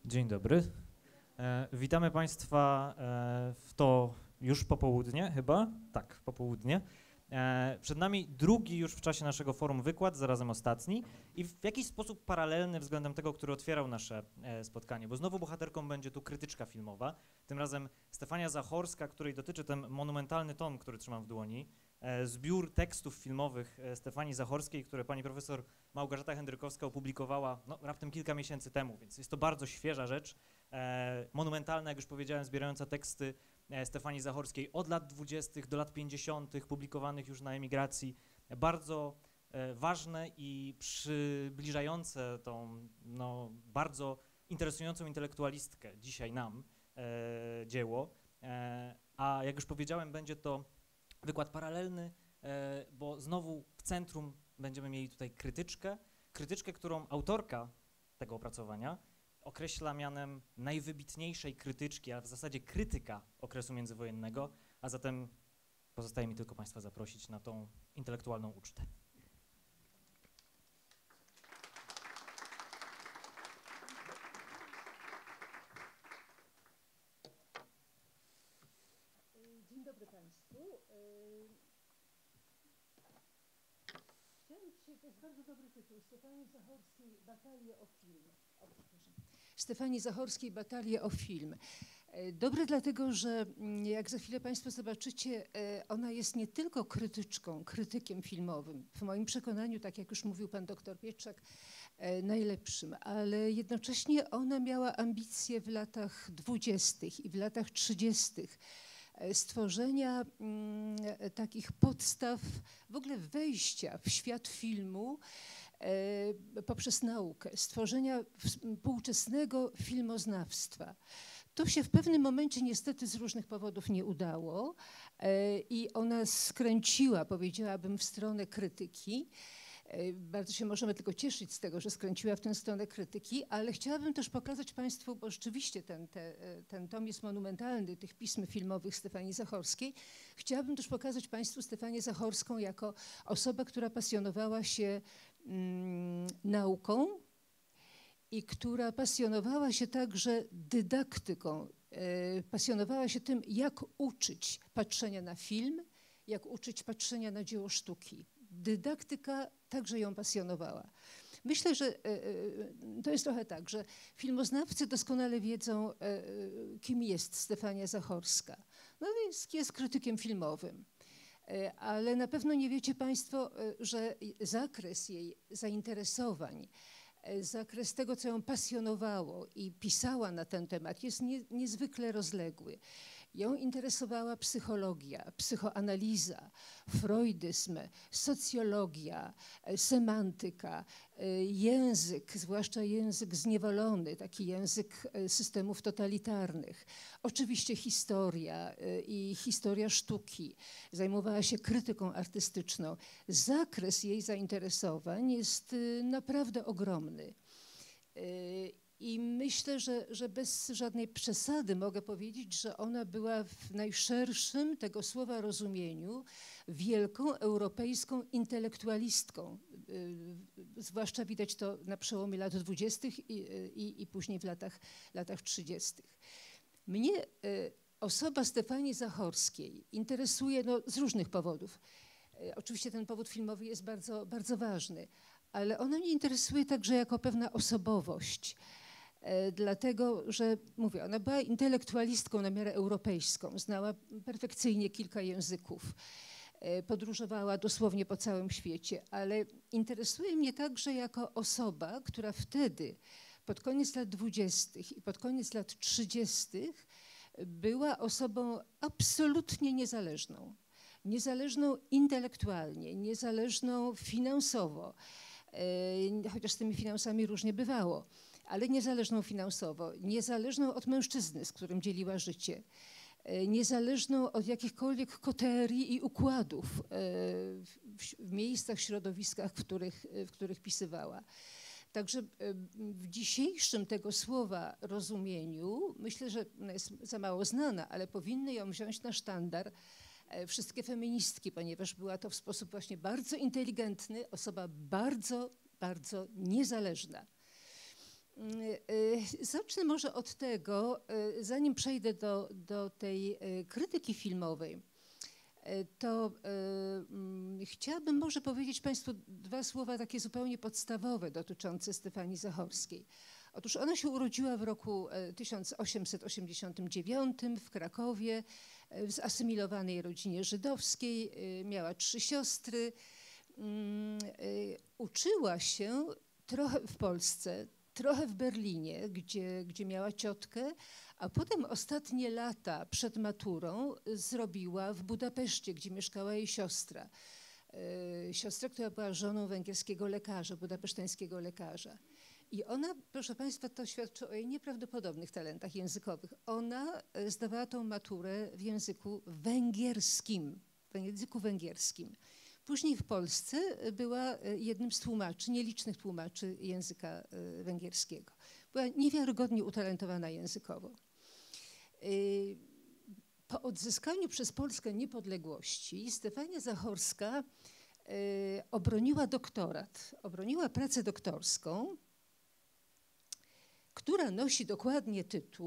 Dzień dobry. Witamy Państwa w to już popołudnie chyba? Tak, popołudnie. Przed nami drugi już w czasie naszego forum wykład, zarazem ostatni i w jakiś sposób paralelny względem tego, który otwierał nasze spotkanie, bo znowu bohaterką będzie tu krytyczka filmowa, tym razem Stefania Zachorska, której dotyczy ten monumentalny tom, który trzymam w dłoni, zbiór tekstów filmowych Stefanii Zachorskiej, które pani profesor Małgorzata Jędrykowska opublikowała raptem kilka miesięcy temu, więc jest to bardzo świeża rzecz, monumentalna, jak już powiedziałem, zbierająca teksty Stefanii Zachorskiej od lat 20. do lat 50., publikowanych już na emigracji, bardzo ważne i przybliżające tą bardzo interesującą intelektualistkę dzisiaj nam dzieło, a jak już powiedziałem, będzie to wykład paralelny, bo znowu w centrum będziemy mieli tutaj krytyczkę, którą autorka tego opracowania określa mianem najwybitniejszej krytyczki, a w zasadzie krytyka okresu międzywojennego, a zatem pozostaje mi tylko Państwa zaprosić na tą intelektualną ucztę. Dzień dobry Państwu. Chciałam dzisiaj, to jest bardzo dobry tytuł, Stefanii Zachorskiej Batalie o film. Stefanii Zachorskiej Batalie o film. Dobry dlatego, że jak za chwilę Państwo zobaczycie, ona jest nie tylko krytykiem filmowym, w moim przekonaniu, tak jak już mówił pan doktor Pietrzak, najlepszym, ale jednocześnie ona miała ambicje w latach 20. i w latach 30. stworzenia takich podstaw, w ogóle wejścia w świat filmu poprzez naukę, stworzenia współczesnego filmoznawstwa. To się w pewnym momencie niestety z różnych powodów nie udało i ona skręciła, powiedziałabym, w stronę krytyki. Bardzo się możemy tylko cieszyć z tego, że skręciła w tę stronę krytyki, ale chciałabym też pokazać Państwu, bo rzeczywiście ten tom jest monumentalny, tych pism filmowych Stefanii Zachorskiej. Chciałabym też pokazać Państwu Stefanię Zachorską jako osobę, która pasjonowała się nauką i która pasjonowała się także dydaktyką, pasjonowała się tym, jak uczyć patrzenia na film, jak uczyć patrzenia na dzieło sztuki. Dydaktyka także ją pasjonowała. Myślę, że to jest trochę tak, że filmoznawcy doskonale wiedzą, kim jest Stefania Zachorska. No jest krytykiem filmowym, ale na pewno nie wiecie Państwo, że zakres jej zainteresowań, zakres tego, co ją pasjonowało i pisała na ten temat, jest niezwykle rozległy. Ją interesowała psychologia, psychoanaliza, freudyzm, socjologia, semantyka, język, zwłaszcza język zniewolony, taki język systemów totalitarnych. Oczywiście historia i historia sztuki. Zajmowała się krytyką artystyczną. Zakres jej zainteresowań jest naprawdę ogromny. I myślę, że bez żadnej przesady mogę powiedzieć, że ona była w najszerszym tego słowa rozumieniu wielką europejską intelektualistką. Zwłaszcza widać to na przełomie lat 20. i później w latach 30. Mnie osoba Stefanii Zachorskiej interesuje z różnych powodów. Oczywiście ten powód filmowy jest bardzo, bardzo ważny, ale ona mnie interesuje także jako pewna osobowość. Dlatego, że mówię, ona była intelektualistką na miarę europejską, znała perfekcyjnie kilka języków, podróżowała dosłownie po całym świecie, ale interesuje mnie także jako osoba, która wtedy, pod koniec lat 20. i pod koniec lat 30. była osobą absolutnie niezależną. Niezależną intelektualnie, niezależną finansowo, chociaż z tymi finansami różnie bywało, ale niezależną finansowo, niezależną od mężczyzny, z którym dzieliła życie, niezależną od jakichkolwiek koterii i układów w miejscach, środowiskach, w których pisywała. Także w dzisiejszym tego słowa rozumieniu, myślę, że ona jest za mało znana, ale powinny ją wziąć na sztandar wszystkie feministki, ponieważ była to w sposób właśnie bardzo inteligentny, osoba bardzo, bardzo niezależna. Zacznę może od tego, zanim przejdę do tej krytyki filmowej, to chciałabym może powiedzieć Państwu dwa słowa takie zupełnie podstawowe dotyczące Stefanii Zachorskiej. Otóż ona się urodziła w roku 1889 w Krakowie, w zasymilowanej rodzinie żydowskiej, miała 3 siostry. Uczyła się trochę w Polsce, trochę w Berlinie, gdzie miała ciotkę, a potem ostatnie lata przed maturą zrobiła w Budapeszcie, gdzie mieszkała jej siostra. Siostra, która była żoną węgierskiego lekarza, budapesztańskiego lekarza. I ona, proszę Państwa, to świadczy o jej nieprawdopodobnych talentach językowych. Ona zdawała tą maturę w języku węgierskim, Później w Polsce była jednym z tłumaczy, nielicznych tłumaczy języka węgierskiego. Była niewiarygodnie utalentowana językowo. Po odzyskaniu przez Polskę niepodległości Stefania Zachorska obroniła doktorat, obroniła pracę doktorską, która nosi dokładnie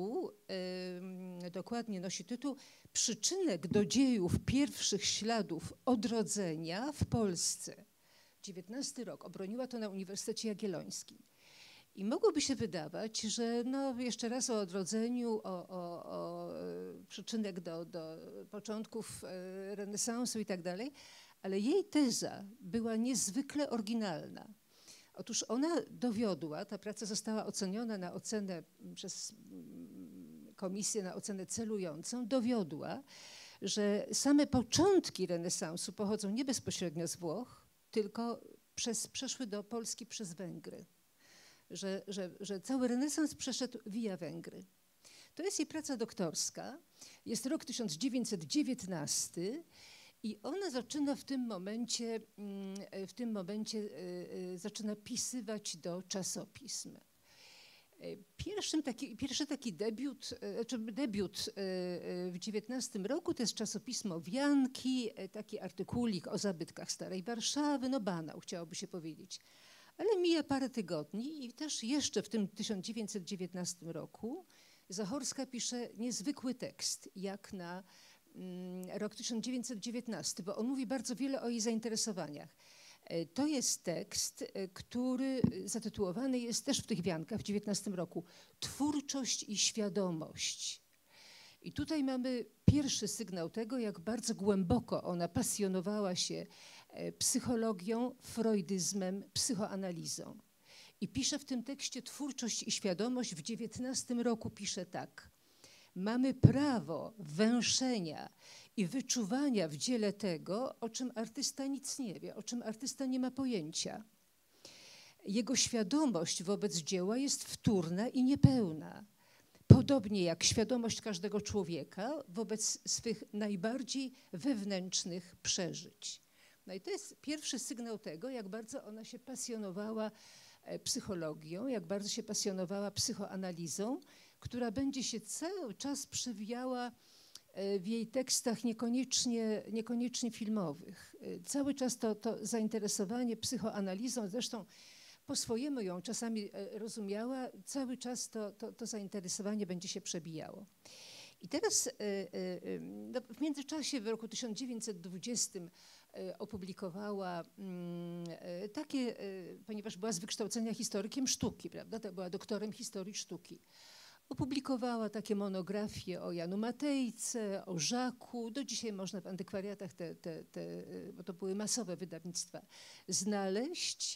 tytuł Przyczynek do dziejów pierwszych śladów odrodzenia w Polsce. 19 rok, obroniła to na Uniwersytecie Jagiellońskim. I mogłoby się wydawać, że no jeszcze raz o odrodzeniu, o przyczynek do początków renesansu i tak dalej, ale jej teza była niezwykle oryginalna. Otóż ona dowiodła, ta praca została oceniona na ocenę przez komisję, na ocenę celującą, dowiodła, że same początki renesansu pochodzą nie bezpośrednio z Włoch, tylko przeszły do Polski przez Węgry. Że cały renesans przeszedł via Węgry. To jest jej praca doktorska, jest rok 1919 i ona zaczyna w tym momencie zaczyna pisywać do czasopism. Pierwszy taki debiut w 19 roku to jest czasopismo Wianki, taki artykulik o zabytkach Starej Warszawy, no banał, chciałoby się powiedzieć. Ale mija parę tygodni i też jeszcze w tym 1919 roku Zachorska pisze niezwykły tekst, jak na rok 1919, bo on mówi bardzo wiele o jej zainteresowaniach. To jest tekst, który zatytułowany jest też w tych wiankach w 19 roku Twórczość i świadomość. I tutaj mamy pierwszy sygnał tego, jak bardzo głęboko ona pasjonowała się psychologią, freudyzmem, psychoanalizą. I pisze w tym tekście Twórczość i świadomość. W 19 roku pisze tak. Mamy prawo węszenia i wyczuwania w dziele tego, o czym artysta nic nie wie, o czym artysta nie ma pojęcia. Jego świadomość wobec dzieła jest wtórna i niepełna. Podobnie jak świadomość każdego człowieka wobec swych najbardziej wewnętrznych przeżyć. No i to jest pierwszy sygnał tego, jak bardzo ona się pasjonowała psychologią, jak bardzo się pasjonowała psychoanalizą, która będzie się cały czas przewijała w jej tekstach niekoniecznie filmowych. Cały czas to zainteresowanie psychoanalizą, zresztą po swojemu ją czasami rozumiała, cały czas to zainteresowanie będzie się przebijało. I teraz w międzyczasie w roku 1920 opublikowała takie, ponieważ była z wykształcenia historykiem sztuki, prawda? To była doktorem historii sztuki. Opublikowała takie monografie o Janu Matejce, o Żaku. Do dzisiaj można w antykwariatach bo to były masowe wydawnictwa, znaleźć.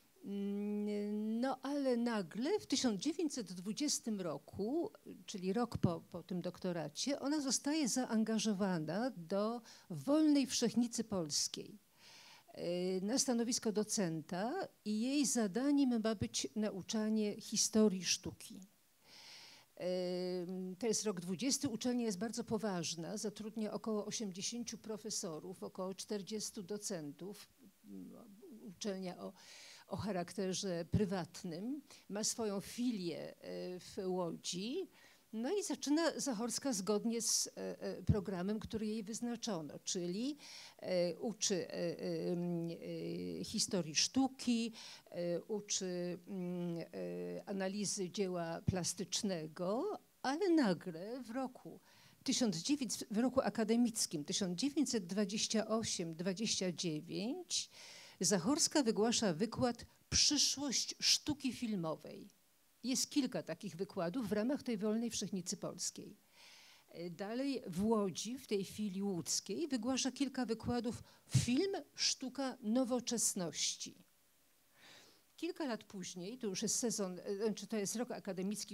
No ale nagle w 1920 roku, czyli rok po tym doktoracie, ona zostaje zaangażowana do Wolnej Wszechnicy Polskiej na stanowisko docenta i jej zadaniem ma być nauczanie historii sztuki. To jest rok 20, uczelnia jest bardzo poważna, zatrudnia około 80 profesorów, około 40 docentów, uczelnia o charakterze prywatnym, ma swoją filię w Łodzi No i zaczyna Zachorska zgodnie z programem, który jej wyznaczono, czyli uczy historii sztuki, uczy analizy dzieła plastycznego, ale nagle w roku akademickim 1928-29 Zachorska wygłasza wykład Przyszłość sztuki filmowej. Jest kilka takich wykładów w ramach tej Wolnej Wszechnicy Polskiej. Dalej w Łodzi, w tej filii łódzkiej, wygłasza kilka wykładów Film, sztuka nowoczesności. Kilka lat później, to już jest sezon, to jest rok akademicki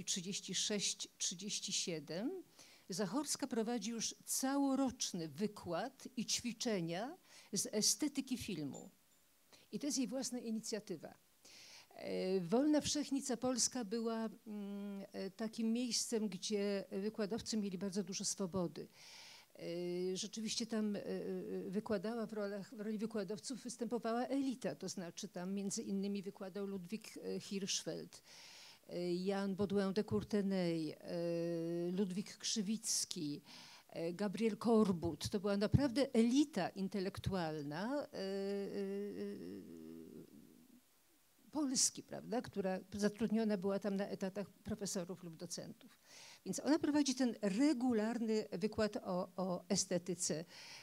36-37, Zachorska prowadzi już całoroczny wykład i ćwiczenia z estetyki filmu. I to jest jej własna inicjatywa. Wolna Wszechnica Polska była takim miejscem, gdzie wykładowcy mieli bardzo dużo swobody. Rzeczywiście tam wykładała, w roli wykładowców występowała elita, to znaczy tam między innymi wykładał Ludwik Hirschfeld, Jan Baudouin de Courtenay, Ludwik Krzywicki, Gabriel Korbut. To była naprawdę elita intelektualna Polski, prawda, która zatrudniona była tam na etatach profesorów lub docentów. Więc ona prowadzi ten regularny wykład o estetyce.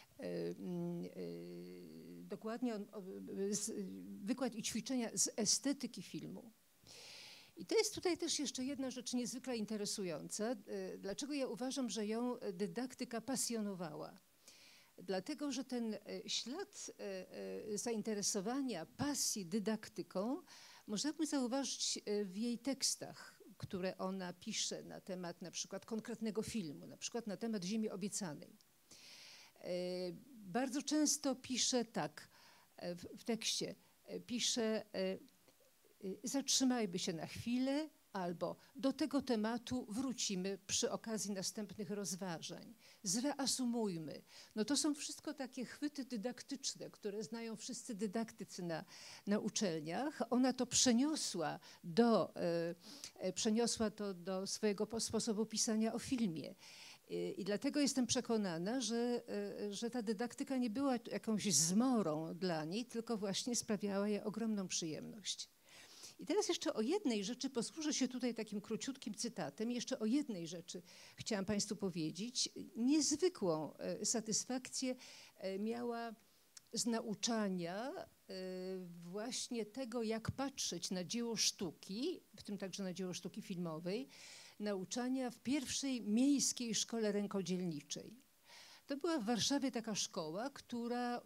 Dokładnie wykład i ćwiczenia z estetyki filmu. I to jest tutaj też jeszcze jedna rzecz niezwykle interesująca. Dlaczego ja uważam, że ją dydaktyka pasjonowała? Dlatego, że ten ślad zainteresowania, pasji dydaktyką możemy zauważyć w jej tekstach, które ona pisze na temat na przykład konkretnego filmu, na przykład na temat Ziemi Obiecanej. Bardzo często pisze tak w tekście, pisze zatrzymajmy się na chwilę albo do tego tematu wrócimy przy okazji następnych rozważań. Zreasumujmy. No to są wszystko takie chwyty dydaktyczne, które znają wszyscy dydaktycy na uczelniach. Ona to przeniosła to do swojego sposobu pisania o filmie. I dlatego jestem przekonana, że ta dydaktyka nie była jakąś zmorą dla niej, tylko właśnie sprawiała jej ogromną przyjemność. I teraz jeszcze o jednej rzeczy, posłużę się tutaj takim króciutkim cytatem, jeszcze o jednej rzeczy chciałam Państwu powiedzieć. Niezwykłą satysfakcję miała z nauczania właśnie tego, jak patrzeć na dzieło sztuki, w tym także na dzieło sztuki filmowej, nauczania w pierwszej miejskiej szkole rękodzielniczej. To była w Warszawie taka szkoła, która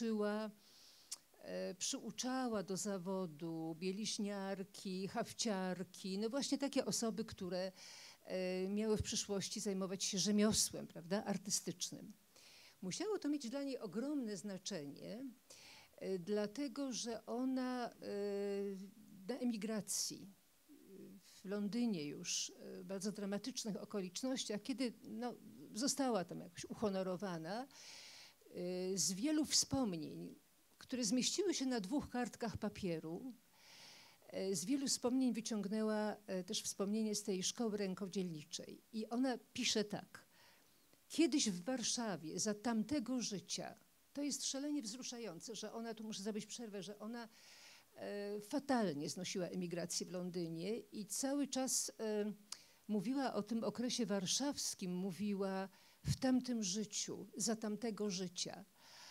przyuczała do zawodu bieliźniarki, hafciarki, no właśnie takie osoby, które miały w przyszłości zajmować się rzemiosłem, prawda, artystycznym. Musiało to mieć dla niej ogromne znaczenie, dlatego że ona na emigracji w Londynie już w bardzo dramatycznych okolicznościach, kiedy została tam jakoś uhonorowana, z wielu wspomnień, które zmieściły się na 2 kartkach papieru. Z wielu wspomnień wyciągnęła też wspomnienie z tej szkoły rękodzielniczej. I ona pisze tak. Kiedyś w Warszawie za tamtego życia, to jest szalenie wzruszające, że ona, tu muszę zrobić przerwę, że ona fatalnie znosiła emigrację w Londynie i cały czas mówiła o tym okresie warszawskim, mówiła w tamtym życiu, za tamtego życia.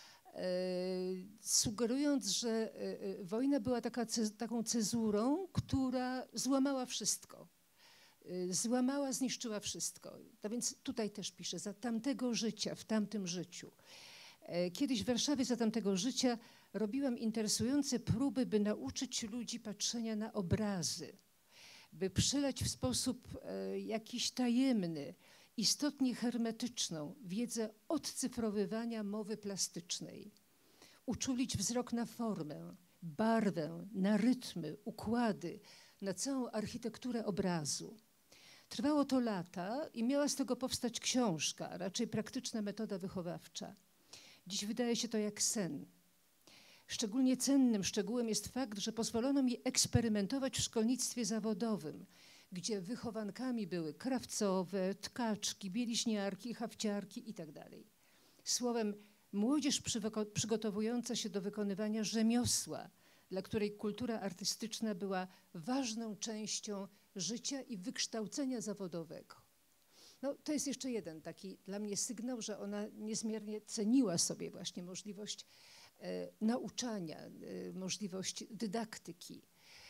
Sugerując, że wojna była taką cezurą, która złamała wszystko. Zniszczyła wszystko. No więc tutaj też pisze, za tamtego życia, w tamtym życiu. Kiedyś w Warszawie za tamtego życia robiłam interesujące próby, by nauczyć ludzi patrzenia na obrazy, by przelać w sposób jakiś tajemny, istotnie hermetyczną wiedzę odcyfrowywania mowy plastycznej. Uczulić wzrok na formę, barwę, na rytmy, układy, na całą architekturę obrazu. Trwało to lata i miała z tego powstać książka, a raczej praktyczna metoda wychowawcza. Dziś wydaje się to jak sen. Szczególnie cennym szczegółem jest fakt, że pozwolono mi eksperymentować w szkolnictwie zawodowym, gdzie wychowankami były krawcowe, tkaczki, bieliźniarki, hafciarki itd. Słowem, młodzież przygotowująca się do wykonywania rzemiosła, dla której kultura artystyczna była ważną częścią życia i wykształcenia zawodowego. No, to jest jeszcze jeden taki dla mnie sygnał, że ona niezmiernie ceniła sobie właśnie możliwość nauczania, możliwość dydaktyki.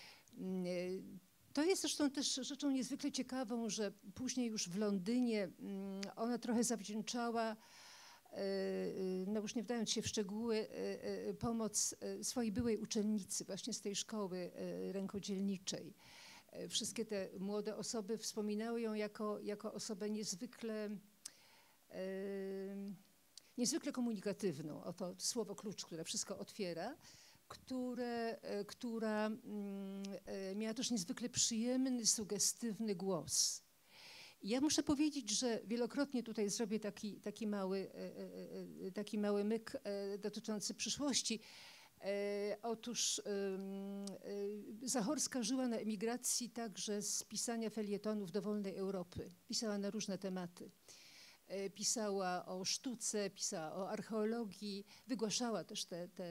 To jest zresztą też rzeczą niezwykle ciekawą, że później już w Londynie ona trochę zawdzięczała, no już nie wdając się w szczegóły, pomoc swojej byłej uczennicy właśnie z tej szkoły rękodzielniczej. Wszystkie te młode osoby wspominały ją jako osobę niezwykle komunikatywną. Oto słowo klucz, które wszystko otwiera, która miała też niezwykle przyjemny, sugestywny głos. Ja muszę powiedzieć, że wielokrotnie tutaj zrobię taki mały myk dotyczący przyszłości. Otóż Zachorska żyła na emigracji także z pisania felietonów dowolnej Europy. Pisała na różne tematy. Pisała o sztuce, pisała o archeologii, wygłaszała też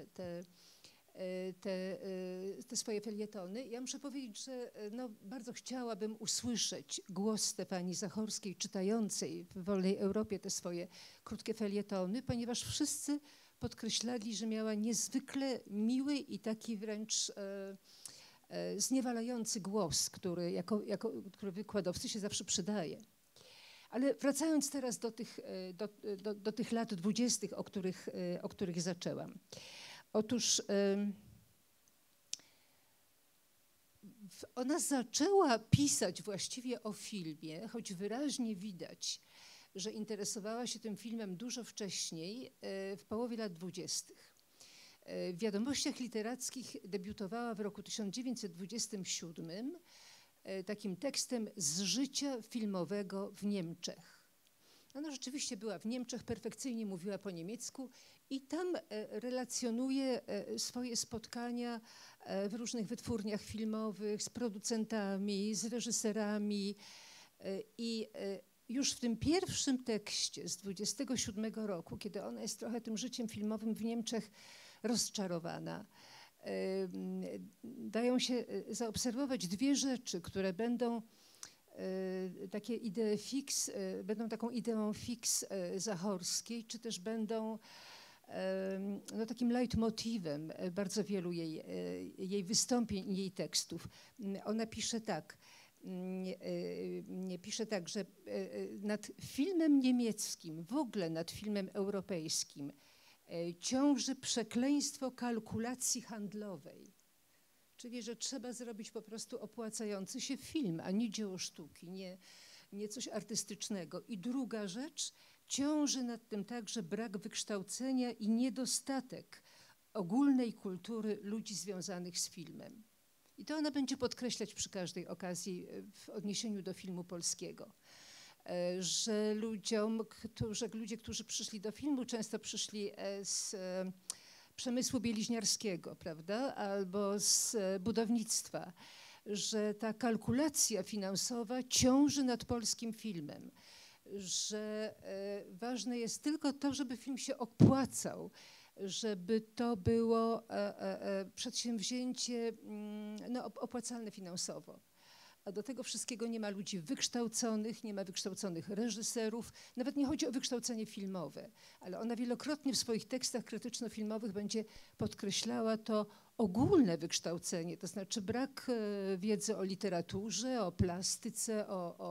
te swoje felietony. Ja muszę powiedzieć, że no, bardzo chciałabym usłyszeć głos Stefanii Zachorskiej czytającej w wolnej Europie te swoje krótkie felietony, ponieważ wszyscy podkreślali, że miała niezwykle miły i taki wręcz zniewalający głos, który wykładowcy się zawsze przydaje. Ale wracając teraz do tych lat 20., o których zaczęłam. Otóż ona zaczęła pisać właściwie o filmie, choć wyraźnie widać, że interesowała się tym filmem dużo wcześniej, w połowie lat 20. W Wiadomościach Literackich debiutowała w roku 1927 takim tekstem z życia filmowego w Niemczech. Ona rzeczywiście była w Niemczech, perfekcyjnie mówiła po niemiecku i tam relacjonuje swoje spotkania w różnych wytwórniach filmowych z producentami, z reżyserami i już w tym pierwszym tekście z 27 roku, kiedy ona jest trochę tym życiem filmowym w Niemczech rozczarowana, dają się zaobserwować dwie rzeczy, które będą takie idee fix, będą taką ideą fix Zachorskiej, czy też będą no, takim leitmotivem bardzo wielu jej wystąpień i jej tekstów. Ona pisze tak, że nad filmem niemieckim, w ogóle nad filmem europejskim ciąży przekleństwo kalkulacji handlowej. Czyli, że trzeba zrobić po prostu opłacający się film, a nie dzieło sztuki, nie coś artystycznego. I druga rzecz, ciąży nad tym także brak wykształcenia i niedostatek ogólnej kultury ludzi związanych z filmem. I to ona będzie podkreślać przy każdej okazji w odniesieniu do filmu polskiego. Że ludzie, którzy przyszli do filmu, często przyszli z przemysłu bieliźniarskiego, prawda, albo z budownictwa, że ta kalkulacja finansowa ciąży nad polskim filmem, że ważne jest tylko to, żeby film się opłacał, żeby to było przedsięwzięcie no, opłacalne finansowo. A do tego wszystkiego nie ma ludzi wykształconych, nie ma wykształconych reżyserów, nawet nie chodzi o wykształcenie filmowe, ale ona wielokrotnie w swoich tekstach krytyczno-filmowych będzie podkreślała to ogólne wykształcenie, to znaczy brak wiedzy o literaturze, o plastyce,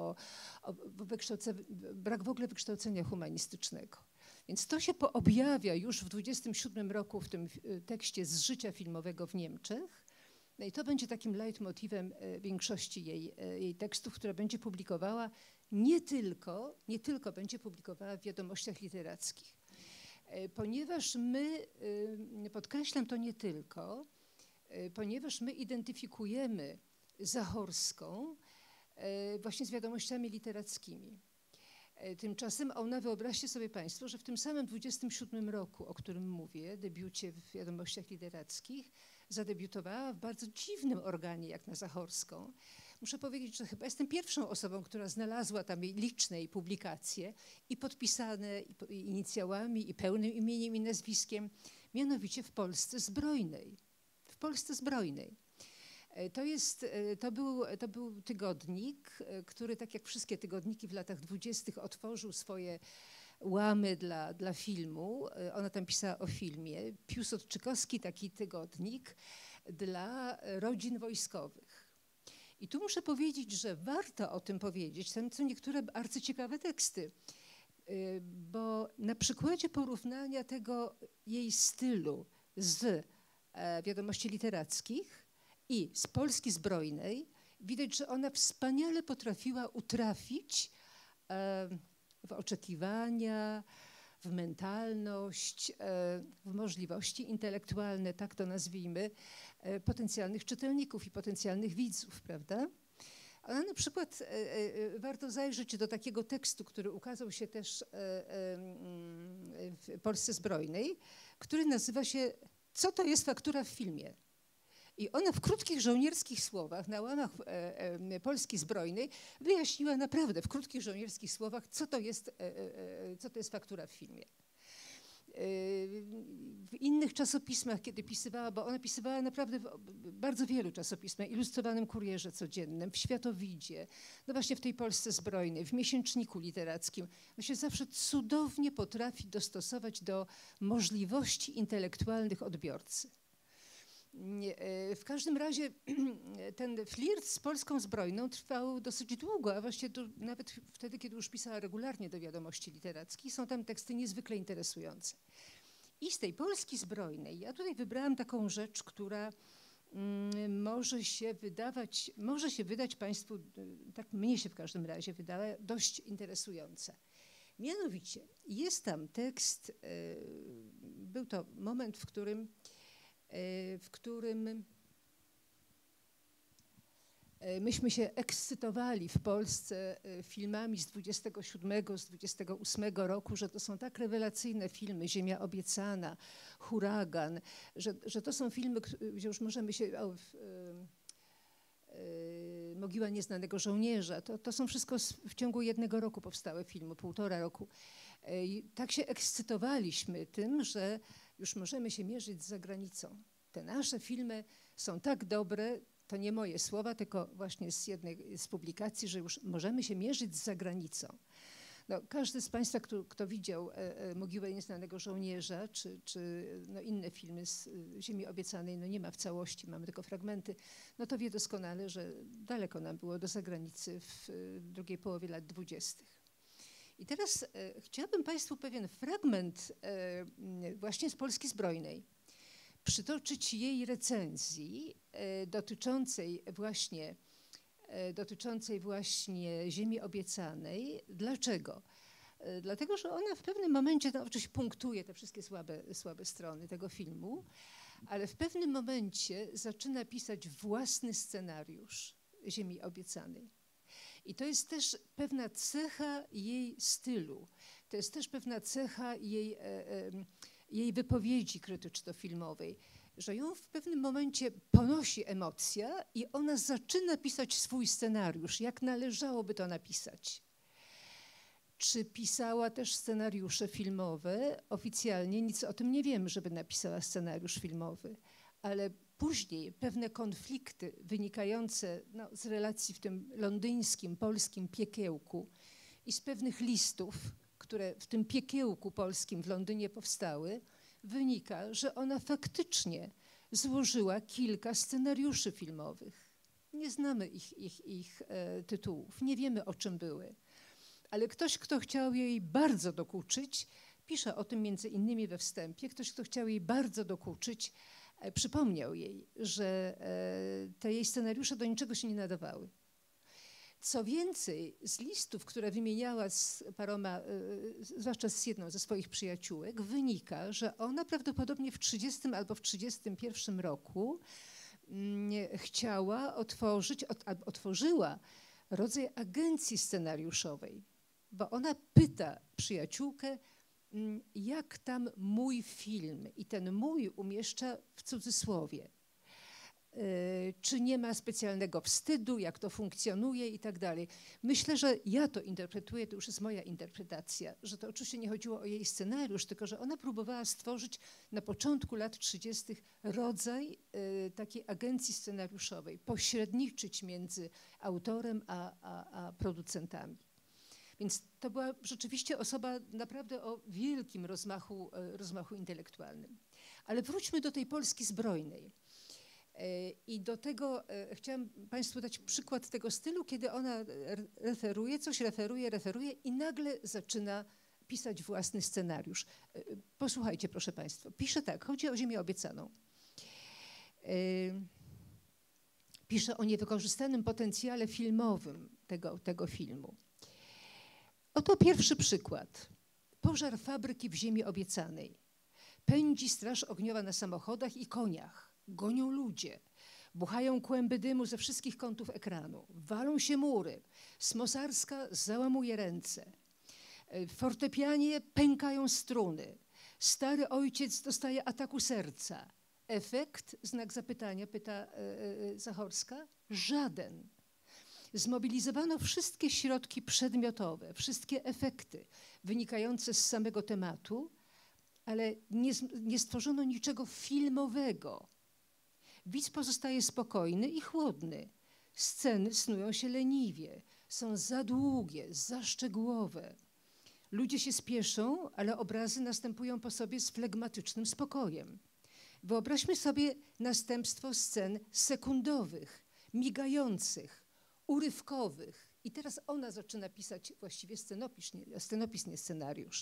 brak w ogóle wykształcenia humanistycznego. Więc to się objawia już w 27 roku w tym tekście z życia filmowego w Niemczech. No i to będzie takim leitmotivem większości jej tekstów, które będzie publikowała nie tylko będzie publikowała w Wiadomościach Literackich. Ponieważ my, podkreślam to nie tylko, ponieważ my identyfikujemy Zachorską właśnie z wiadomościami literackimi. Tymczasem ona, wyobraźcie sobie Państwo, że w tym samym 27 roku, o którym mówię, debiucie w Wiadomościach Literackich, zadebiutowała w bardzo dziwnym organie jak na Zachorską, Muszę powiedzieć, że chyba jestem pierwszą osobą, która znalazła tam liczne jej publikacje i podpisane i inicjałami, i pełnym imieniem i nazwiskiem, mianowicie w Polsce Zbrojnej. W Polsce Zbrojnej. To był tygodnik, który, tak jak wszystkie tygodniki w latach 20., otworzył swoje łamy dla filmu. Ona tam pisała o filmie. Piłsudczykowski taki tygodnik dla rodzin wojskowych. I tu muszę powiedzieć, że warto o tym powiedzieć. Tam są niektóre arcyciekawe teksty, bo na przykładzie porównania tego jej stylu z Wiadomości Literackich i z Polski Zbrojnej widać, że ona wspaniale potrafiła utrafić w oczekiwania, w mentalność, w możliwości intelektualne, tak to nazwijmy, potencjalnych czytelników i potencjalnych widzów, prawda? Ale na przykład warto zajrzeć do takiego tekstu, który ukazał się też w Polsce Zbrojnej, który nazywa się „Co to jest faktura w filmie?” I ona w krótkich żołnierskich słowach, na łamach Polski Zbrojnej, wyjaśniła naprawdę w krótkich żołnierskich słowach, co to jest faktura w filmie. W innych czasopismach, kiedy pisywała, bo ona pisywała naprawdę w bardzo wielu czasopismach, Ilustrowanym Kurierze Codziennym, w Światowidzie, no właśnie w tej Polsce Zbrojnej, w Miesięczniku Literackim. Ona się zawsze cudownie potrafi dostosować do możliwości intelektualnych odbiorcy. W każdym razie ten flirt z Polską Zbrojną trwał dosyć długo, a właściwie nawet wtedy, kiedy już pisała regularnie do Wiadomości Literackich, są tam teksty niezwykle interesujące. I z tej Polski Zbrojnej ja tutaj wybrałam taką rzecz, która może się wydać Państwu, tak mnie się w każdym razie wydała, dość interesująca. Mianowicie jest tam tekst, był to moment, w którym myśmy się ekscytowali w Polsce filmami z 27, z 28 roku, że to są tak rewelacyjne filmy, Ziemia Obiecana, Huragan, że to są filmy, gdzie już możemy się... Mogiła Nieznanego Żołnierza. To są wszystko w ciągu 1 roku powstałe filmy, 1,5 roku. I tak się ekscytowaliśmy tym, że już możemy się mierzyć z zagranicą. Te nasze filmy są tak dobre, to nie moje słowa, tylko właśnie z jednej z publikacji, że już możemy się mierzyć z zagranicą. No, każdy z Państwa, kto widział Mogiłę Nieznanego Żołnierza, czy no inne filmy z Ziemi Obiecanej, no nie ma w całości, mamy tylko fragmenty, no to wie doskonale, że daleko nam było do zagranicy w drugiej połowie lat 20. I teraz chciałabym Państwu pewien fragment właśnie z Polski Zbrojnej przytoczyć jej recenzji dotyczącej właśnie Ziemi Obiecanej. Dlaczego? Dlatego, że ona w pewnym momencie, no oczywiście punktuje te wszystkie słabe strony tego filmu, ale w pewnym momencie zaczyna pisać własny scenariusz Ziemi Obiecanej. I to jest też pewna cecha jej stylu, to jest też pewna cecha jej wypowiedzi krytyczno-filmowej, że ją w pewnym momencie ponosi emocja i ona zaczyna pisać swój scenariusz, jak należałoby to napisać. Czy pisała też scenariusze filmowe? Oficjalnie nic o tym nie wiemy, żeby napisała scenariusz filmowy, ale później pewne konflikty wynikające z relacji w tym londyńskim, polskim piekiełku i z pewnych listów, które w tym piekiełku polskim w Londynie powstały, wynika, że ona faktycznie złożyła kilka scenariuszy filmowych. Nie znamy ich tytułów, nie wiemy, o czym były. Ale ktoś, kto chciał jej bardzo dokuczyć, pisze o tym między innymi we wstępie, ktoś, kto chciał jej bardzo dokuczyć, przypomniał jej, że te jej scenariusze do niczego się nie nadawały. Co więcej, z listów, które wymieniała z paroma, zwłaszcza z jedną ze swoich przyjaciółek, wynika, że ona prawdopodobnie w 30 albo w 31 roku chciała otworzyła rodzaj agencji scenariuszowej, bo ona pyta przyjaciółkę, jak tam mój film, i ten mój umieszcza w cudzysłowie. czy nie ma specjalnego wstydu, jak to funkcjonuje i tak dalej. Myślę, że ja to interpretuję, to już jest moja interpretacja, że to oczywiście nie chodziło o jej scenariusz, tylko że ona próbowała stworzyć na początku lat 30. rodzaj takiej agencji scenariuszowej, pośredniczyć między autorem a producentami. Więc to była rzeczywiście osoba naprawdę o wielkim rozmachu intelektualnym. Ale wróćmy do tej Polski zbrojnej. I do tego chciałam Państwu dać przykład tego stylu, kiedy ona referuje, coś referuje i nagle zaczyna pisać własny scenariusz. Posłuchajcie, proszę Państwa. Pisze tak, chodzi o Ziemię obiecaną. Pisze o niewykorzystanym potencjale filmowym tego filmu. Oto pierwszy przykład. Pożar fabryki w Ziemi obiecanej. Pędzi straż ogniowa na samochodach i koniach. Gonią ludzie. Buchają kłęby dymu ze wszystkich kątów ekranu. Walą się mury. Smosarska załamuje ręce. W fortepianie pękają struny. Stary ojciec dostaje ataku serca. Efekt? Znak zapytania, pyta Zachorska. Żaden. Zmobilizowano wszystkie środki przedmiotowe, wszystkie efekty wynikające z samego tematu, ale nie stworzono niczego filmowego. Widz pozostaje spokojny i chłodny. Sceny snują się leniwie, są za długie, za szczegółowe. Ludzie się spieszą, ale obrazy następują po sobie z flegmatycznym spokojem. Wyobraźmy sobie następstwo scen sekundowych, migających, urywkowych. I teraz ona zaczyna pisać właściwie scenopis, nie scenariusz.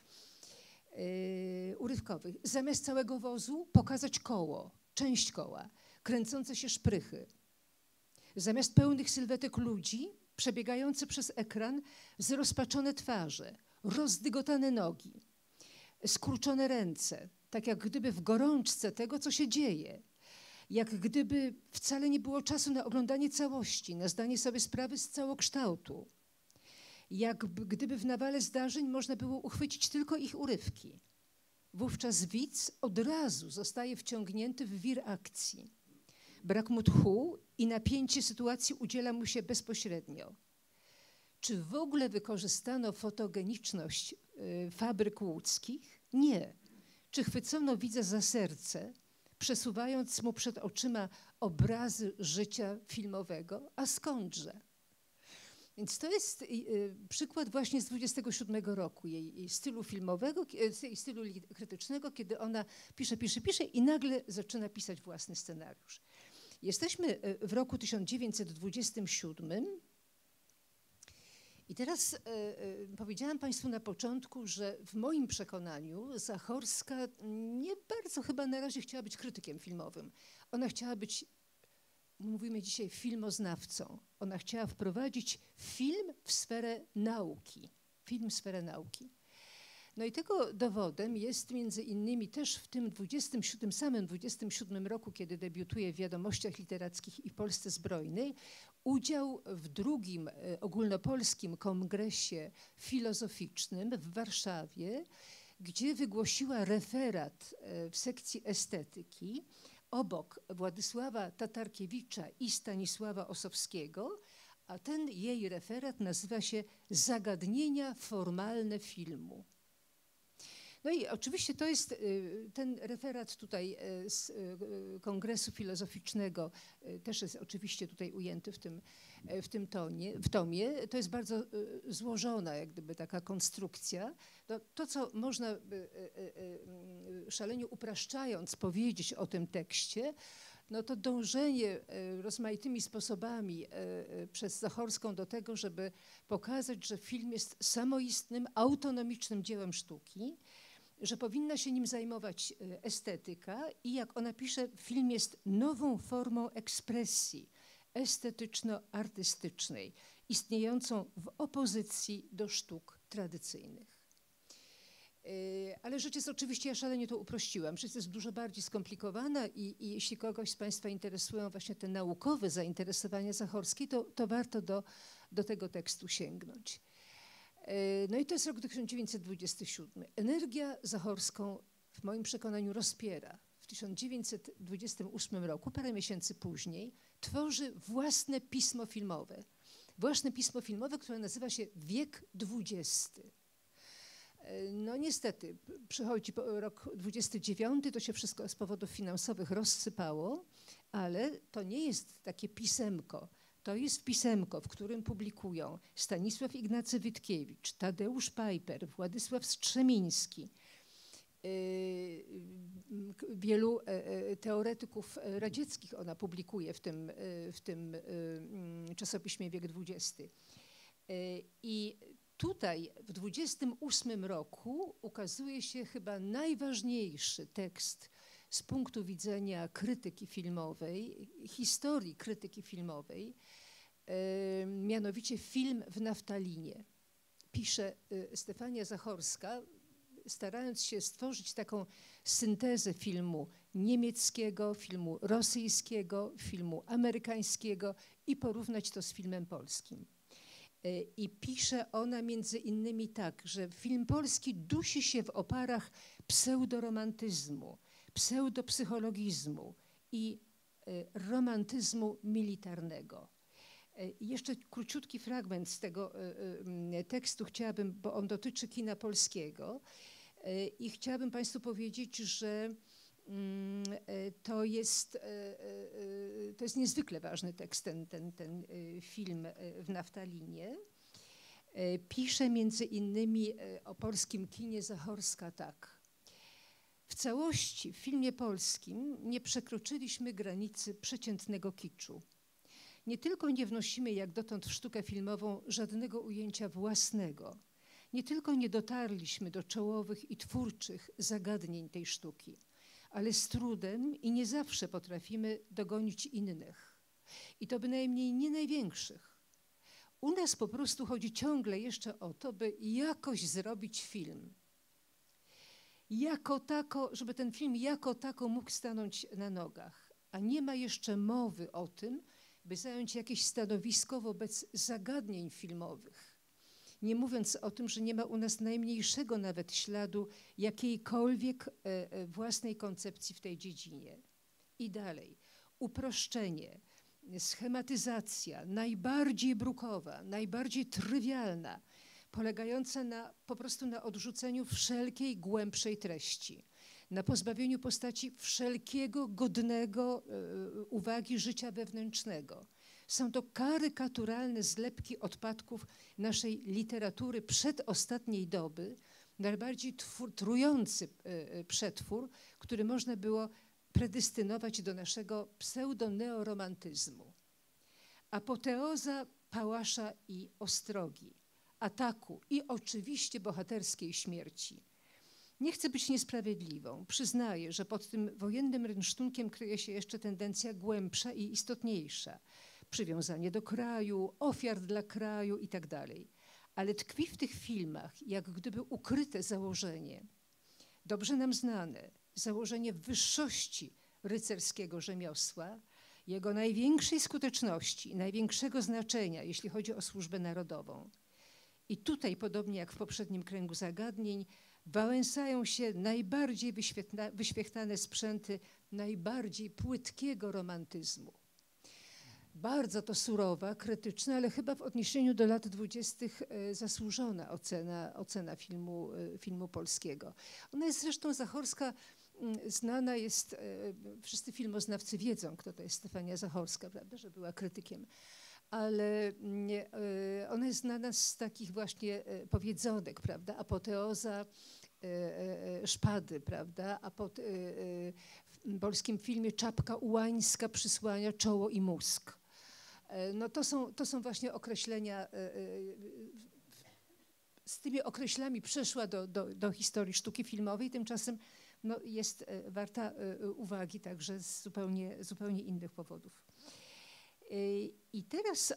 Urywkowych. Zamiast całego wozu pokazać koło, część koła, kręcące się szprychy. Zamiast pełnych sylwetek ludzi, przebiegające przez ekran, zrozpaczone twarze, rozdygotane nogi, skurczone ręce, tak jak gdyby w gorączce tego, co się dzieje. Jak gdyby wcale nie było czasu na oglądanie całości, na zdanie sobie sprawy z całokształtu. Jak gdyby w nawale zdarzeń można było uchwycić tylko ich urywki. Wówczas widz od razu zostaje wciągnięty w wir akcji. Brak mu tchu i napięcie sytuacji udziela mu się bezpośrednio. Czy w ogóle wykorzystano fotogeniczność fabryk łódzkich? Nie. Czy chwycono widza za serce, przesuwając mu przed oczyma obrazy życia filmowego? A skądże? Więc to jest przykład właśnie z 27 roku jej stylu filmowego, jej stylu krytycznego, kiedy ona pisze i nagle zaczyna pisać własny scenariusz. Jesteśmy w roku 1927 i teraz powiedziałam Państwu na początku, że w moim przekonaniu Zachorska nie bardzo chyba na razie chciała być krytykiem filmowym. Ona chciała być, mówimy dzisiaj, filmoznawcą. Ona chciała wprowadzić film w sferę nauki. Film w sferę nauki. No i tego dowodem jest między innymi też w tym samym 27 roku, kiedy debiutuje w Wiadomościach Literackich i Polsce Zbrojnej, udział w drugim ogólnopolskim kongresie filozoficznym w Warszawie, gdzie wygłosiła referat w sekcji estetyki obok Władysława Tatarkiewicza i Stanisława Ossowskiego, a ten jej referat nazywa się Zagadnienia formalne filmu. No i oczywiście to jest ten referat tutaj z Kongresu Filozoficznego, też jest oczywiście tutaj ujęty w tomie. To jest bardzo złożona jak gdyby taka konstrukcja. To co można szalenie upraszczając powiedzieć o tym tekście, no to dążenie rozmaitymi sposobami przez Zachorską do tego, żeby pokazać, że film jest samoistnym, autonomicznym dziełem sztuki, że powinna się nim zajmować estetyka i jak ona pisze, film jest nową formą ekspresji estetyczno-artystycznej, istniejącą w opozycji do sztuk tradycyjnych. Ale rzecz jest oczywiście, ja szalenie to uprościłam, rzecz jest dużo bardziej skomplikowana i jeśli kogoś z Państwa interesują właśnie te naukowe zainteresowania Zachorskiej, to warto do tego tekstu sięgnąć. No i to jest rok 1927. Energia Zachorską w moim przekonaniu rozpiera w 1928 roku, parę miesięcy później, tworzy własne pismo filmowe. Własne pismo filmowe, które nazywa się Wiek XX. No niestety, przychodzi rok 29, to się wszystko z powodów finansowych rozsypało, ale to nie jest takie pisemko. To jest pisemko, w którym publikują Stanisław Ignacy Witkiewicz, Tadeusz Pajper, Władysław Strzemiński, wielu teoretyków radzieckich ona publikuje w tym czasopiśmie Wiek XX. I tutaj w 28 roku ukazuje się chyba najważniejszy tekst z punktu widzenia krytyki filmowej, historii krytyki filmowej, mianowicie Film w naftalinie. Pisze Stefania Zachorska, starając się stworzyć taką syntezę filmu niemieckiego, filmu rosyjskiego, filmu amerykańskiego i porównać to z filmem polskim. I pisze ona między innymi tak, że film polski dusi się w oparach pseudoromantyzmu, pseudopsychologizmu i romantyzmu militarnego. Jeszcze króciutki fragment z tego tekstu chciałabym, bo on dotyczy kina polskiego i chciałabym Państwu powiedzieć, że to jest niezwykle ważny tekst, ten film w naftalinie. Pisze między innymi o polskim kinie Zachorska tak. W całości w filmie polskim nie przekroczyliśmy granicy przeciętnego kiczu. Nie tylko nie wnosimy jak dotąd w sztukę filmową żadnego ujęcia własnego, nie tylko nie dotarliśmy do czołowych i twórczych zagadnień tej sztuki, ale z trudem i nie zawsze potrafimy dogonić innych. I to bynajmniej nie największych. U nas po prostu chodzi ciągle jeszcze o to, by jakoś zrobić film. Jako tako, żeby ten film jako tako mógł stanąć na nogach. A nie ma jeszcze mowy o tym, by zająć jakieś stanowisko wobec zagadnień filmowych. Nie mówiąc o tym, że nie ma u nas najmniejszego nawet śladu jakiejkolwiek własnej koncepcji w tej dziedzinie. I dalej, uproszczenie, schematyzacja, najbardziej brukowa, najbardziej trywialna, polegająca po prostu na odrzuceniu wszelkiej głębszej treści, na pozbawieniu postaci wszelkiego godnego uwagi życia wewnętrznego. Są to karykaturalne zlepki odpadków naszej literatury przedostatniej doby, najbardziej trujący przetwór, który można było predestynować do naszego pseudoneoromantyzmu. Apoteoza Pałasza i Ostrogi, ataku i oczywiście bohaterskiej śmierci. Nie chcę być niesprawiedliwą. Przyznaję, że pod tym wojennym rynsztunkiem kryje się jeszcze tendencja głębsza i istotniejsza. Przywiązanie do kraju, ofiar dla kraju i tak dalej. Ale tkwi w tych filmach jak gdyby ukryte założenie, dobrze nam znane, założenie wyższości rycerskiego rzemiosła, jego największej skuteczności, największego znaczenia, jeśli chodzi o służbę narodową. I tutaj, podobnie jak w poprzednim kręgu zagadnień, wałęsają się najbardziej wyświechtane sprzęty najbardziej płytkiego romantyzmu. Bardzo to surowa, krytyczna, ale chyba w odniesieniu do lat 20. zasłużona ocena filmu polskiego. Ona jest zresztą Zachorska, znana jest, wszyscy filmoznawcy wiedzą, kto to jest Stefania Zachorska, prawda, że była krytykiem. Ale ona jest znana z takich właśnie powiedzonek, prawda, apoteoza szpady, prawda, w polskim filmie Czapka Ułańska przysłania czoło i mózg. No to są właśnie określenia, z tymi określami przeszła do historii sztuki filmowej, tymczasem no, jest warta uwagi także z zupełnie innych powodów. I teraz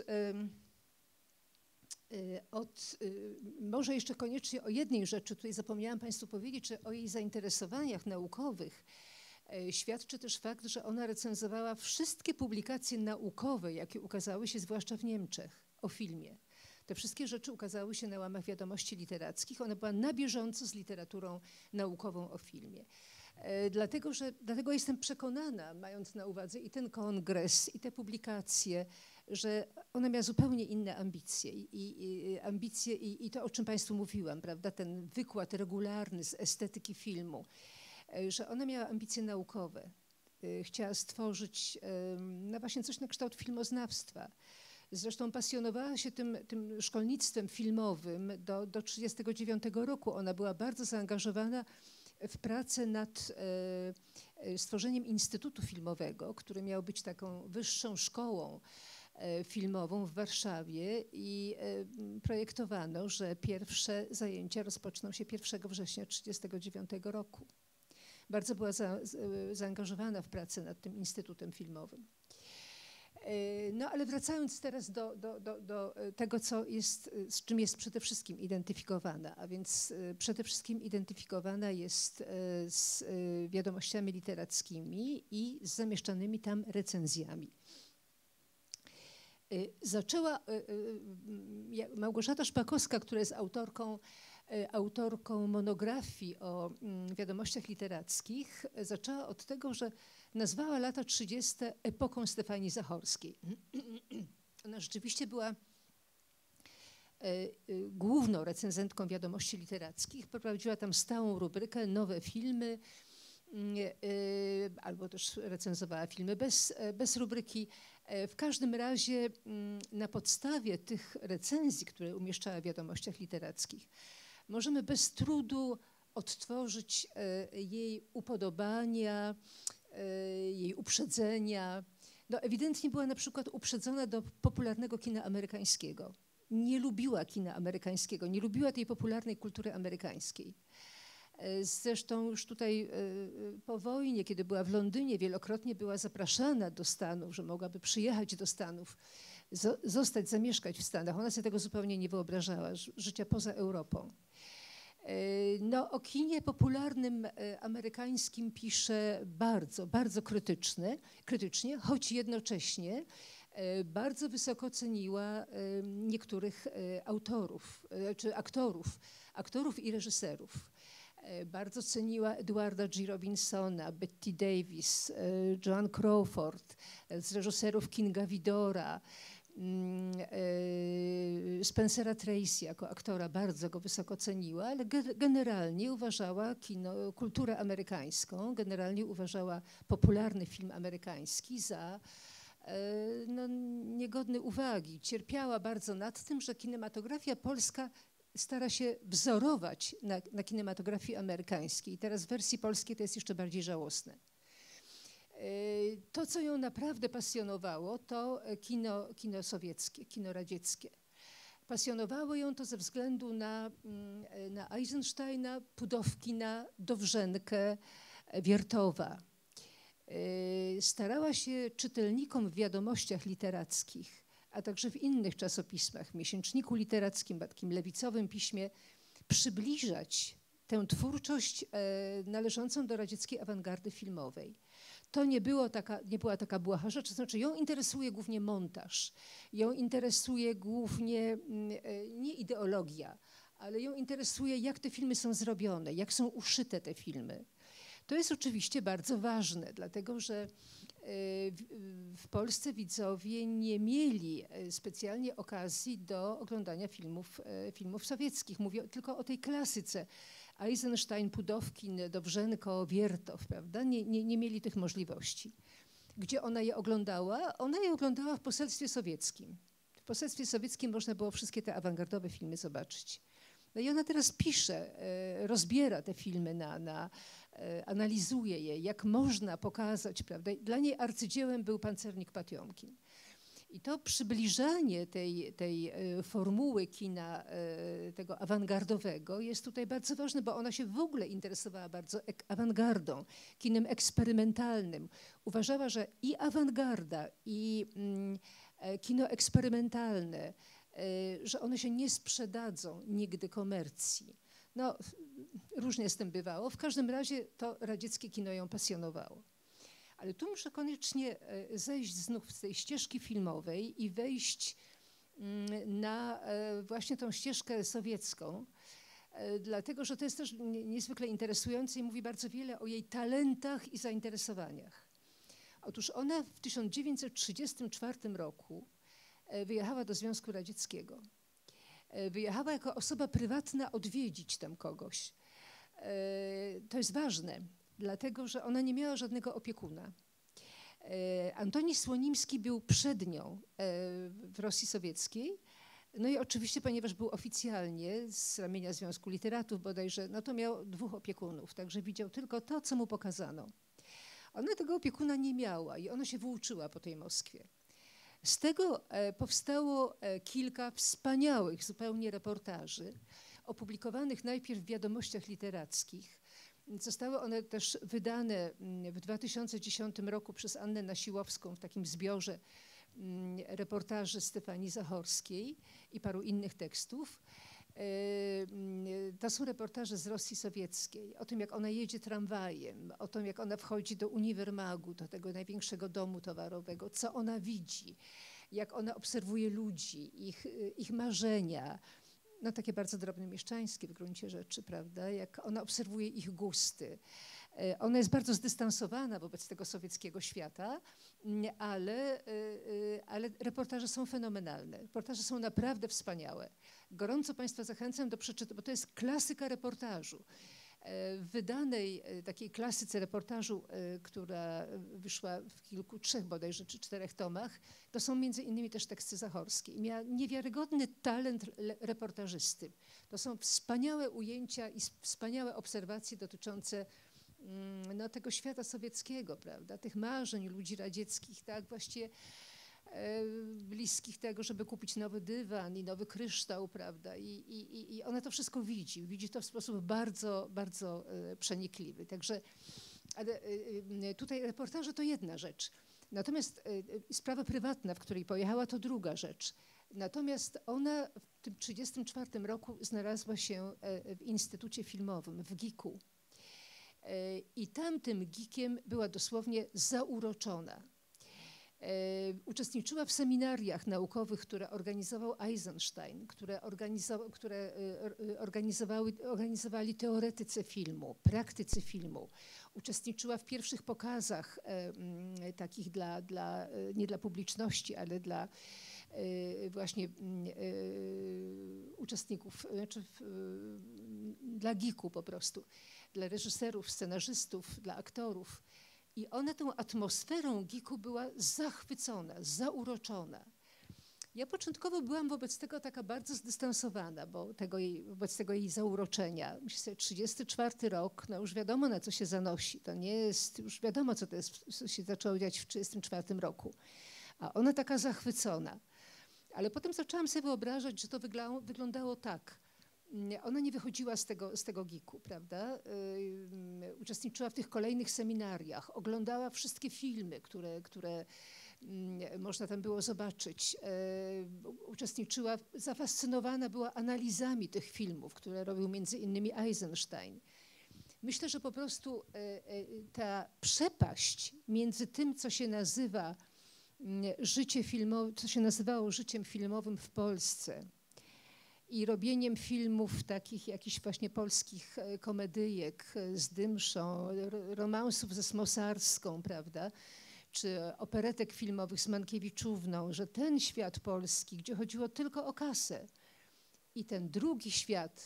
może jeszcze koniecznie o jednej rzeczy, tutaj zapomniałam Państwu powiedzieć, że o jej zainteresowaniach naukowych świadczy też fakt, że ona recenzowała wszystkie publikacje naukowe, jakie ukazały się zwłaszcza w Niemczech o filmie. Te wszystkie rzeczy ukazały się na łamach Wiadomości Literackich. Ona była na bieżąco z literaturą naukową o filmie. Dlatego jestem przekonana, mając na uwadze i ten kongres, i te publikacje, że ona miała zupełnie inne ambicje i to, o czym Państwu mówiłam, prawda, ten wykład regularny z estetyki filmu, że ona miała ambicje naukowe. Chciała stworzyć no właśnie coś na kształt filmoznawstwa. Zresztą pasjonowała się tym szkolnictwem filmowym do 1939 roku. Ona była bardzo zaangażowana w pracę nad stworzeniem Instytutu Filmowego, który miał być taką wyższą szkołą filmową w Warszawie i projektowano, że pierwsze zajęcia rozpoczną się 1 września 1939 roku. Bardzo była zaangażowana w pracę nad tym Instytutem Filmowym. No ale wracając teraz do tego, z czym jest przede wszystkim identyfikowana, a więc przede wszystkim identyfikowana jest z wiadomościami literackimi i z zamieszczanymi tam recenzjami. Małgorzata Szpakowska, która jest autorką monografii o wiadomościach literackich, zaczęła od tego, że nazwała lata 30. epoką Stefanii Zachorskiej. Ona rzeczywiście była główną recenzentką wiadomości literackich, prowadziła tam stałą rubrykę nowe filmy, albo też recenzowała filmy bez rubryki. W każdym razie na podstawie tych recenzji, które umieszczała w wiadomościach literackich, możemy bez trudu odtworzyć jej upodobania, jej uprzedzenia. No, ewidentnie była na przykład uprzedzona do popularnego kina amerykańskiego. Nie lubiła kina amerykańskiego, nie lubiła tej popularnej kultury amerykańskiej. Zresztą już tutaj po wojnie, kiedy była w Londynie, wielokrotnie była zapraszana do Stanów, że mogłaby przyjechać do Stanów, zamieszkać w Stanach. Ona sobie tego zupełnie nie wyobrażała, życia poza Europą. No, o kinie popularnym amerykańskim pisze bardzo krytycznie, choć jednocześnie bardzo wysoko ceniła niektórych aktorów i reżyserów. Bardzo ceniła Edwarda G. Robinsona, Betty Davis, Joan Crawford, z reżyserów Kinga Vidora, Spencera Tracy jako aktora bardzo go wysoko ceniła, ale generalnie uważała kulturę amerykańską, generalnie uważała popularny film amerykański za no, niegodny uwagi. Cierpiała bardzo nad tym, że kinematografia polska stara się wzorować na kinematografii amerykańskiej. Teraz w wersji polskiej to jest jeszcze bardziej żałosne. To, co ją naprawdę pasjonowało, to kino sowieckie, kino radzieckie. Pasjonowało ją to ze względu na Eisensteina, Pudowkina, Dowrzenkę, Wiertowa. Starała się czytelnikom w wiadomościach literackich, a także w innych czasopismach, w Miesięczniku Literackim, takim lewicowym piśmie, przybliżać tę twórczość należącą do radzieckiej awangardy filmowej. To nie była taka błaha rzecz, to znaczy ją interesuje głównie montaż, ją interesuje głównie nie ideologia, ale ją interesuje, jak te filmy są zrobione, jak są uszyte te filmy. To jest oczywiście bardzo ważne, dlatego że w Polsce widzowie nie mieli specjalnie okazji do oglądania filmów sowieckich. Mówię tylko o tej klasyce. Eisenstein, Pudowkin, Dowrzenko, Wiertow, prawda? Nie mieli tych możliwości. Gdzie ona je oglądała? Ona je oglądała w Poselstwie Sowieckim. W Poselstwie Sowieckim można było wszystkie te awangardowe filmy zobaczyć. No i ona teraz pisze, rozbiera te filmy analizuje je, jak można pokazać, prawda? Dla niej arcydziełem był Pancernik Patiomkin. I to przybliżanie tej formuły kina tego awangardowego jest tutaj bardzo ważne, bo ona się w ogóle interesowała bardzo awangardą, kinem eksperymentalnym. Uważała, że i awangarda, i kino eksperymentalne, że one się nie sprzedadzą nigdy komercji. No, różnie z tym bywało. W każdym razie to radzieckie kino ją pasjonowało. Ale tu muszę koniecznie zejść znów z tej ścieżki filmowej i wejść na właśnie tą ścieżkę sowiecką, dlatego że to jest też niezwykle interesujące i mówi bardzo wiele o jej talentach i zainteresowaniach. Otóż ona w 1934 roku wyjechała do Związku Radzieckiego. Wyjechała jako osoba prywatna odwiedzić tam kogoś. To jest ważne, dlatego że ona nie miała żadnego opiekuna. Antoni Słonimski był przed nią w Rosji Sowieckiej. No i oczywiście, ponieważ był oficjalnie z ramienia Związku Literatów bodajże, no to miał 2 opiekunów, także widział tylko to, co mu pokazano. Ona tego opiekuna nie miała i ona się włóczyła po tej Moskwie. Z tego powstało kilka wspaniałych zupełnie reportaży, opublikowanych najpierw w Wiadomościach Literackich. Zostały one też wydane w 2010 roku przez Annę Nasiłowską w takim zbiorze reportaży Stefanii Zachorskiej i paru innych tekstów. To są reportaże z Rosji Sowieckiej, o tym, jak ona jedzie tramwajem, o tym, jak ona wchodzi do uniwermagu, do tego największego domu towarowego, co ona widzi, jak ona obserwuje ludzi, ich marzenia, no takie bardzo drobnomieszczańskie w gruncie rzeczy, prawda, jak ona obserwuje ich gusty. Ona jest bardzo zdystansowana wobec tego sowieckiego świata, ale reportaże są fenomenalne. Reportaże są naprawdę wspaniałe. Gorąco Państwa zachęcam do przeczytania, bo to jest klasyka reportażu. W wydanej takiej klasyce reportażu, która wyszła w kilku, 3 bodajże, czy 4 tomach, to są między innymi też teksty Zachorskie. I miała niewiarygodny talent reportażysty. To są wspaniałe ujęcia i wspaniałe obserwacje dotyczące no, tego świata sowieckiego, prawda, tych marzeń ludzi radzieckich, tak, właściwie bliskich tego, żeby kupić nowy dywan i nowy kryształ, prawda, i ona to wszystko widzi to w sposób bardzo, bardzo przenikliwy. Także tutaj reportaże to jedna rzecz, natomiast sprawa prywatna, w której pojechała, to druga rzecz. Natomiast ona w tym 1934 roku znalazła się w Instytucie Filmowym, w GIK-u. I tamtym GIK-iem była dosłownie zauroczona. Uczestniczyła w seminariach naukowych, które organizował Eisenstein, które organizowali teoretycy filmu, praktycy filmu. Uczestniczyła w pierwszych pokazach takich nie dla publiczności, ale dla właśnie uczestników, znaczy dla GIK-u po prostu, dla reżyserów, scenarzystów, dla aktorów. I ona tą atmosferą GIK-u była zachwycona, zauroczona. Ja początkowo byłam wobec tego taka bardzo zdystansowana, wobec tego jej zauroczenia. Myślę sobie, 34 rok, no już wiadomo, na co się zanosi. To nie jest, już wiadomo, co się zaczęło dziać w 34 roku. A ona taka zachwycona. Ale potem zaczęłam sobie wyobrażać, że to wyglądało tak. Ona nie wychodziła z tego GIK-u, prawda? Uczestniczyła w tych kolejnych seminariach, oglądała wszystkie filmy, które można tam było zobaczyć. Uczestniczyła, zafascynowana była analizami tych filmów, które robił między innymi Eisenstein. Myślę, że po prostu ta przepaść między tym, co się nazywa życie filmowe, co się nazywało życiem filmowym w Polsce i robieniem filmów takich jakichś właśnie polskich komedyjek z Dymszą, romansów ze Smosarską, prawda, czy operetek filmowych z Mankiewiczówną, że ten świat polski, gdzie chodziło tylko o kasę, i ten drugi świat,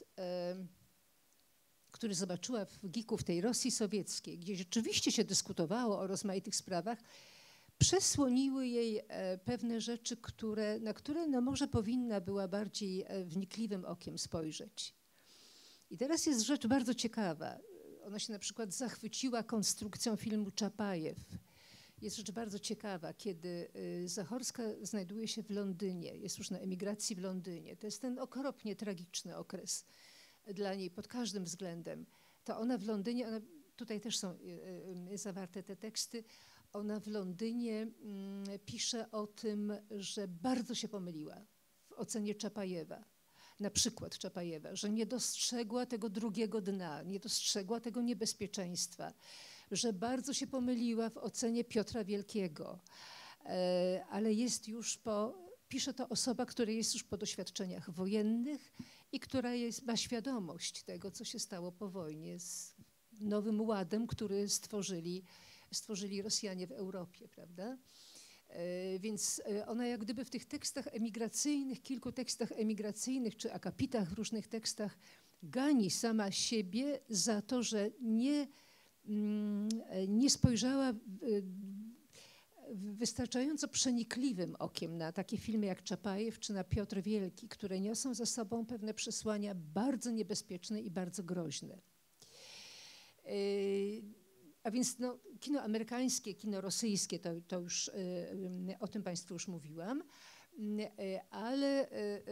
który zobaczyła w GIK-u, w tej Rosji sowieckiej, gdzie rzeczywiście się dyskutowało o rozmaitych sprawach, przesłoniły jej pewne rzeczy, na które no może powinna była bardziej wnikliwym okiem spojrzeć. I teraz jest rzecz bardzo ciekawa. Ona się na przykład zachwyciła konstrukcją filmu Czapajew. Jest rzecz bardzo ciekawa, kiedy Zachorska znajduje się w Londynie, jest już na emigracji w Londynie. To jest ten okropnie tragiczny okres dla niej pod każdym względem. To ona w Londynie, tutaj też są zawarte te teksty, ona w Londynie pisze o tym, że bardzo się pomyliła w ocenie Czapajewa, na przykład Czapajewa, że nie dostrzegła tego drugiego dna, nie dostrzegła tego niebezpieczeństwa, że bardzo się pomyliła w ocenie Piotra Wielkiego, ale jest już po pisze to osoba, która jest już po doświadczeniach wojennych i która ma świadomość tego, co się stało po wojnie z nowym ładem, który stworzyli Rosjanie w Europie, prawda? Więc ona jak gdyby w tych tekstach emigracyjnych, kilku tekstach emigracyjnych czy akapitach w różnych tekstach gani sama siebie za to, że nie spojrzała wystarczająco przenikliwym okiem na takie filmy jak Czapajew czy na Piotr Wielki, które niosą za sobą pewne przesłania bardzo niebezpieczne i bardzo groźne. A więc no, kino amerykańskie, kino rosyjskie, to już o tym Państwu już mówiłam, ale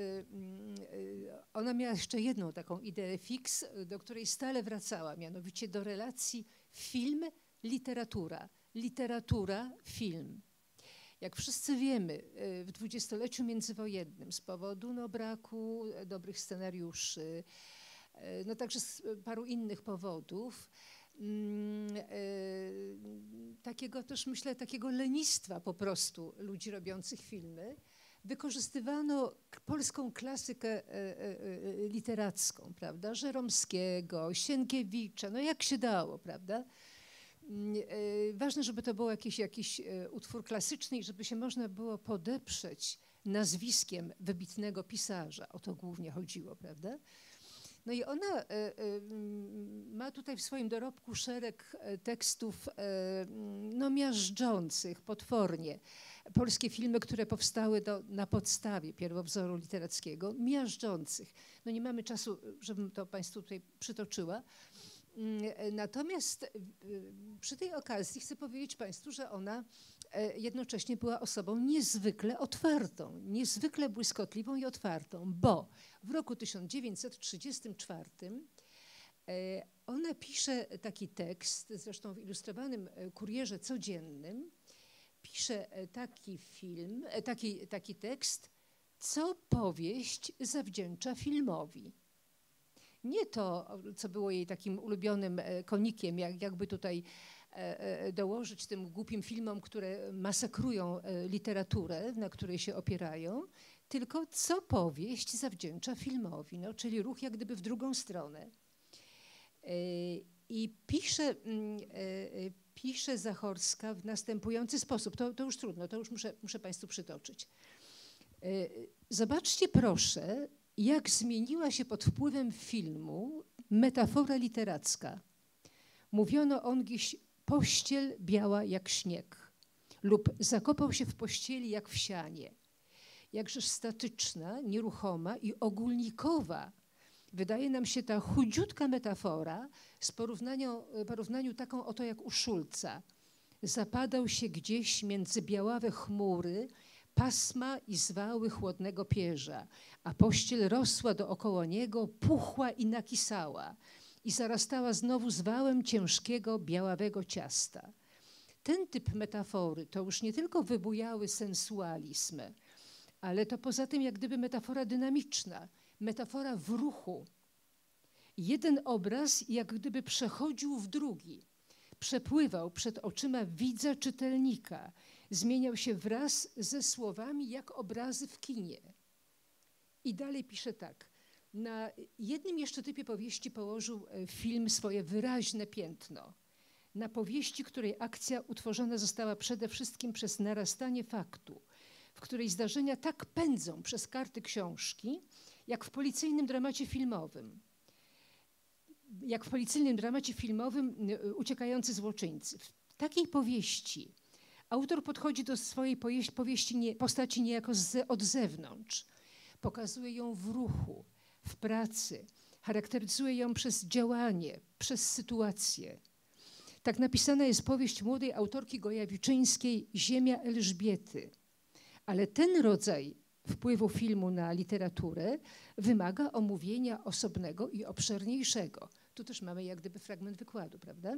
ona miała jeszcze jedną taką ideę fix, do której stale wracała, mianowicie do relacji film-literatura. Literatura, film. Jak wszyscy wiemy, w dwudziestoleciu międzywojennym z powodu braku dobrych scenariuszy, no także z paru innych powodów, takiego też myślę, takiego lenistwa po prostu ludzi robiących filmy, wykorzystywano polską klasykę literacką, prawda, Żeromskiego, Sienkiewicza, no jak się dało, prawda. Ważne, żeby to był jakiś utwór klasyczny i żeby się można było podeprzeć nazwiskiem wybitnego pisarza. O to głównie chodziło, prawda? No i ona ma tutaj w swoim dorobku szereg tekstów no, miażdżących potwornie. Polskie filmy, które powstały na podstawie pierwowzoru literackiego, miażdżących. No nie mamy czasu, żebym to Państwu tutaj przytoczyła. Natomiast przy tej okazji chcę powiedzieć Państwu, że ona jednocześnie była osobą niezwykle otwartą, niezwykle błyskotliwą i otwartą, bo w roku 1934 ona pisze taki tekst, zresztą w ilustrowanym Kurierze Codziennym, pisze taki tekst, co powieść zawdzięcza filmowi. Nie to, co było jej takim ulubionym konikiem, jakby tutaj dołożyć tym głupim filmom, które masakrują literaturę, na której się opierają, tylko co powieść zawdzięcza filmowi, no, czyli ruch jak gdyby w drugą stronę. I pisze Zachorska w następujący sposób. To już trudno, to już muszę Państwu przytoczyć. Zobaczcie proszę, jak zmieniła się pod wpływem filmu metafora literacka. Mówiono ongiś pościel biała jak śnieg lub zakopał się w pościeli jak w sianie. Jakżeż statyczna, nieruchoma i ogólnikowa wydaje nam się ta chudziutka metafora z porównaniu taką oto jak u Szulca. Zapadał się gdzieś między białawe chmury, pasma i zwały chłodnego pierza, a pościel rosła dookoła niego, puchła i nakisała i zarastała znowu zwałem ciężkiego, białawego ciasta. Ten typ metafory to już nie tylko wybujały sensualizm, ale to poza tym jak gdyby metafora dynamiczna, metafora w ruchu. Jeden obraz jak gdyby przechodził w drugi, przepływał przed oczyma widza czytelnika, zmieniał się wraz ze słowami jak obrazy w kinie. I dalej pisze tak. Na jednym jeszcze typie powieści położył film swoje wyraźne piętno. Na powieści, której akcja utworzona została przede wszystkim przez narastanie faktu, w której zdarzenia tak pędzą przez karty książki, jak w policyjnym dramacie filmowym. Jak w policyjnym dramacie filmowym Uciekający złoczyńcy. W takiej powieści autor podchodzi do swojej postaci niejako od zewnątrz. Pokazuje ją w ruchu, w pracy, charakteryzuje ją przez działanie, przez sytuację. Tak napisana jest powieść młodej autorki gojawiczyńskiej Ziemia Elżbiety. Ale ten rodzaj wpływu filmu na literaturę wymaga omówienia osobnego i obszerniejszego. Tu też mamy jak gdyby fragment wykładu, prawda?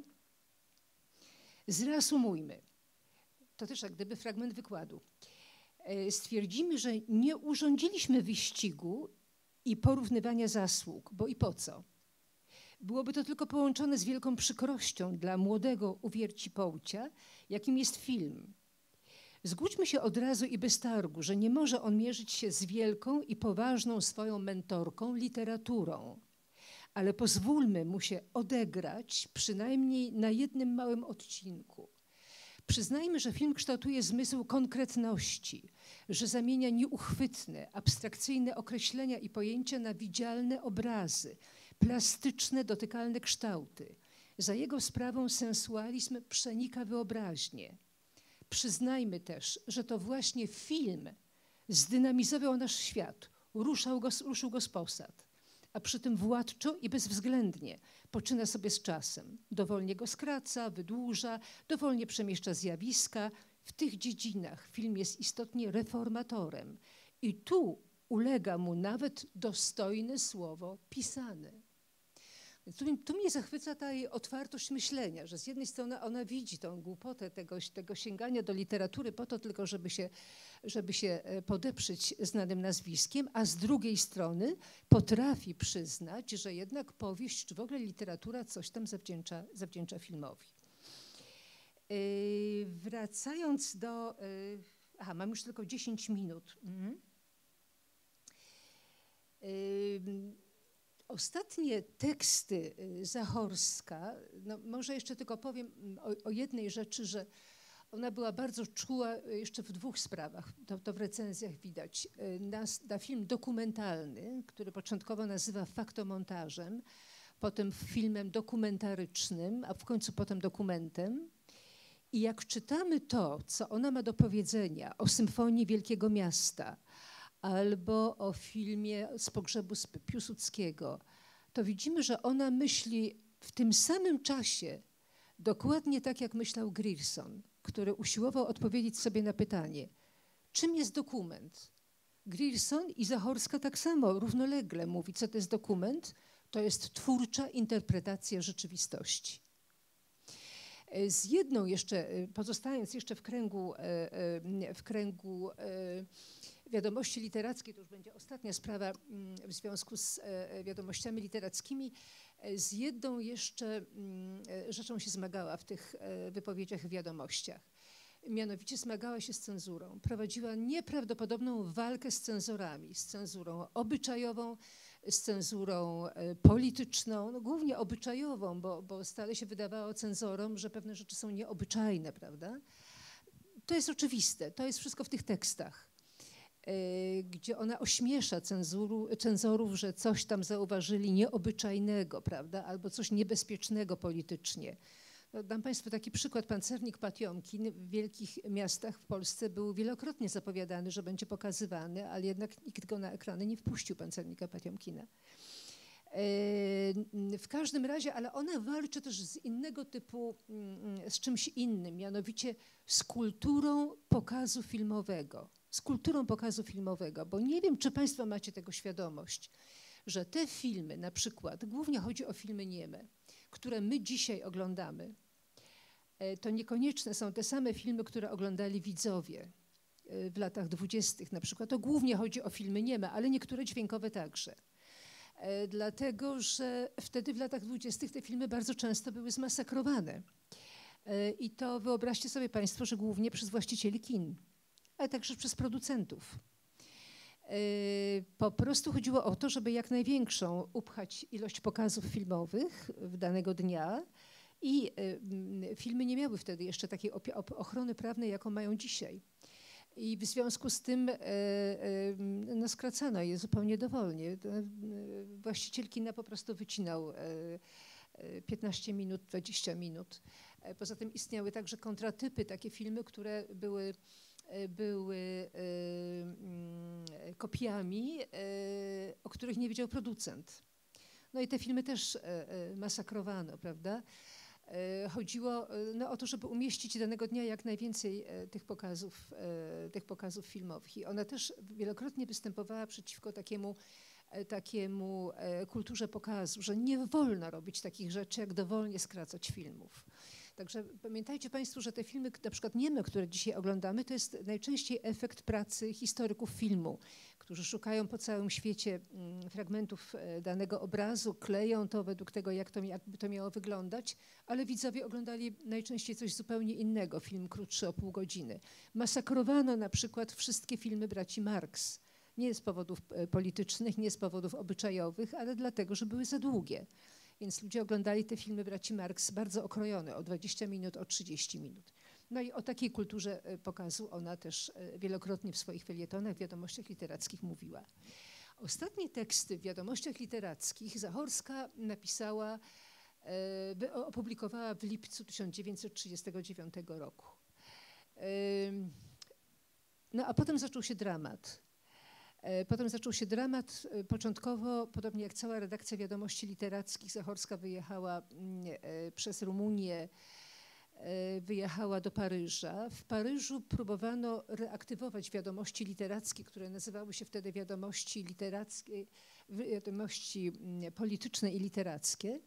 Zreasumujmy. To też jak gdyby fragment wykładu. Stwierdzimy, że nie urządziliśmy wyścigu i porównywania zasług, bo i po co? Byłoby to tylko połączone z wielką przykrością dla młodego uwiercipołcia, jakim jest film. Zgódźmy się od razu i bez targu, że nie może on mierzyć się z wielką i poważną swoją mentorką literaturą. Ale pozwólmy mu się odegrać przynajmniej na jednym małym odcinku. Przyznajmy, że film kształtuje zmysł konkretności, że zamienia nieuchwytne, abstrakcyjne określenia i pojęcia na widzialne obrazy, plastyczne, dotykalne kształty. Za jego sprawą sensualizm przenika wyobraźnię. Przyznajmy też, że to właśnie film zdynamizował nasz świat, ruszył go z posad, a przy tym władczo i bezwzględnie poczyna sobie z czasem. Dowolnie go skraca, wydłuża, dowolnie przemieszcza zjawiska. W tych dziedzinach film jest istotnie reformatorem i tu ulega mu nawet dostojne słowo pisane. Tu mnie zachwyca ta jej otwartość myślenia, że z jednej strony ona widzi tą głupotę tego sięgania do literatury po to tylko, żeby się podeprzeć znanym nazwiskiem, a z drugiej strony potrafi przyznać, że jednak powieść czy w ogóle literatura coś tam zawdzięcza filmowi. Wracając do... mam już tylko 10 minut. Ostatnie teksty Zachorska, no może jeszcze tylko powiem o jednej rzeczy, że ona była bardzo czuła jeszcze w 2 sprawach, to w recenzjach widać, na film dokumentalny, który początkowo nazywa faktomontażem, potem filmem dokumentarycznym, a w końcu potem dokumentem. I jak czytamy to, co ona ma do powiedzenia o Symfonii Wielkiego Miasta, albo o filmie Z pogrzebu Piłsudskiego, to widzimy, że ona myśli w tym samym czasie dokładnie tak, jak myślał Grierson, który usiłował odpowiedzieć sobie na pytanie, czym jest dokument? Grierson i Zachorska tak samo równolegle mówi, co to jest dokument? To jest twórcza interpretacja rzeczywistości. Z jedną jeszcze, pozostając jeszcze w kręgu wiadomości literackie, to już będzie ostatnia sprawa w związku z wiadomościami literackimi, z jedną jeszcze rzeczą się zmagała w tych wypowiedziach w wiadomościach. Mianowicie zmagała się z cenzurą. Prowadziła nieprawdopodobną walkę z cenzorami, z cenzurą obyczajową, z cenzurą polityczną, no głównie obyczajową, bo stale się wydawało cenzorom, że pewne rzeczy są nieobyczajne, prawda? To jest oczywiste, to jest wszystko w tych tekstach, gdzie ona ośmiesza cenzorów, że coś tam zauważyli nieobyczajnego, prawda, albo coś niebezpiecznego politycznie. No, dam Państwu taki przykład. Pancernik Patiomkin w wielkich miastach w Polsce był wielokrotnie zapowiadany, że będzie pokazywany, ale jednak nikt go na ekrany nie wpuścił, Pancernika Patiomkina. W każdym razie, ale ona walczy też z innego typu, z czymś innym, mianowicie z kulturą pokazu filmowego. Z kulturą pokazu filmowego, bo nie wiem, czy Państwo macie tego świadomość, że te filmy, na przykład, głównie chodzi o filmy nieme, które my dzisiaj oglądamy, to niekoniecznie są te same filmy, które oglądali widzowie w latach 20. na przykład. To głównie chodzi o filmy nieme, ale niektóre dźwiękowe także. Dlatego, że wtedy w latach 20. te filmy bardzo często były zmasakrowane. I to wyobraźcie sobie Państwo, że głównie przez właścicieli kin, ale także przez producentów. Po prostu chodziło o to, żeby jak największą upchać ilość pokazów filmowych w danego dnia i filmy nie miały wtedy jeszcze takiej ochrony prawnej, jaką mają dzisiaj. I w związku z tym no, skracano je zupełnie dowolnie. Właściciel kina po prostu wycinał 15 minut, 20 minut. Poza tym istniały także kontratypy, takie filmy, które były kopiami, o których nie wiedział producent. No i te filmy też masakrowano, prawda? Chodziło no, o to, żeby umieścić danego dnia jak najwięcej tych pokazów filmowych. I ona też wielokrotnie występowała przeciwko takiemu kulturze pokazu, że nie wolno robić takich rzeczy, jak dowolnie skracać filmów. Także pamiętajcie Państwo, że te filmy, na przykład nieme, które dzisiaj oglądamy, to jest najczęściej efekt pracy historyków filmu, którzy szukają po całym świecie fragmentów danego obrazu, kleją to według tego, jakby to miało wyglądać, ale widzowie oglądali najczęściej coś zupełnie innego, film krótszy o pół godziny. Masakrowano na przykład wszystkie filmy braci Marx. Nie z powodów politycznych, nie z powodów obyczajowych, ale dlatego, że były za długie. Więc ludzie oglądali te filmy braci Marx bardzo okrojone, o 20 minut, o 30 minut. No i o takiej kulturze pokazu ona też wielokrotnie w swoich felietonach, wiadomościach literackich mówiła. Ostatnie teksty w wiadomościach literackich Zachorska napisała, opublikowała w lipcu 1939 roku. No a potem zaczął się dramat. Początkowo, podobnie jak cała redakcja wiadomości literackich, Zachorska wyjechała przez Rumunię, wyjechała do Paryża. W Paryżu próbowano reaktywować wiadomości literackie, które nazywały się wtedy wiadomości literackie, wiadomości polityczne i literackie.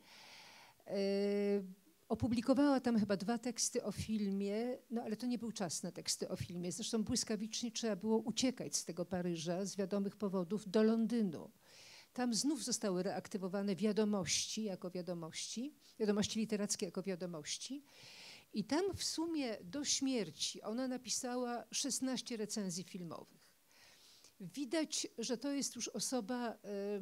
Opublikowała tam chyba 2 teksty o filmie, no ale to nie był czas na teksty o filmie. Zresztą błyskawicznie trzeba było uciekać z tego Paryża z wiadomych powodów do Londynu. Tam znów zostały reaktywowane wiadomości jako wiadomości literackie jako wiadomości. I tam w sumie do śmierci ona napisała 16 recenzji filmowych. Widać, że to jest już osoba,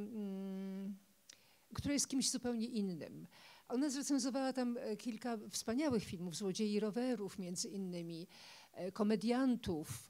która jest kimś zupełnie innym. Ona zrecenzowała tam kilka wspaniałych filmów, Złodziei rowerów między innymi, komediantów,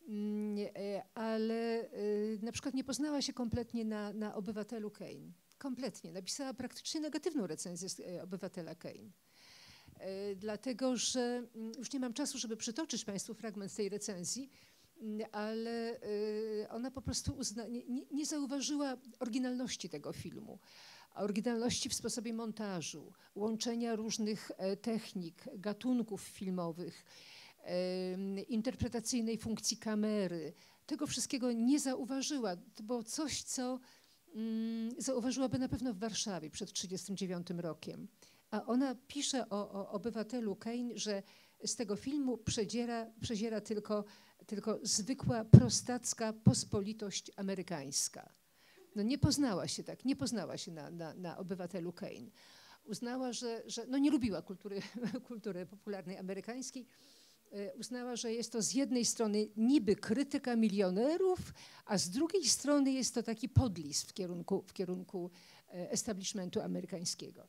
ale na przykład nie poznała się kompletnie na Obywatelu Kane. Kompletnie. Napisała praktycznie negatywną recenzję Obywatela Kane. Dlatego, że już nie mam czasu, żeby przytoczyć Państwu fragment tej recenzji, ale ona po prostu nie zauważyła oryginalności tego filmu. Oryginalności w sposobie montażu, łączenia różnych technik, gatunków filmowych, interpretacyjnej funkcji kamery. Tego wszystkiego nie zauważyła. To było coś, co zauważyłaby na pewno w Warszawie przed 1939 rokiem. A ona pisze o Obywatelu Kane, że z tego filmu przedziera tylko zwykła, prostacka pospolitość amerykańska. No nie poznała się na Obywatelu Kane. Uznała, że no nie lubiła kultury popularnej amerykańskiej. Uznała, że jest to z jednej strony niby krytyka milionerów, a z drugiej strony jest to taki podlist w kierunku establishmentu amerykańskiego.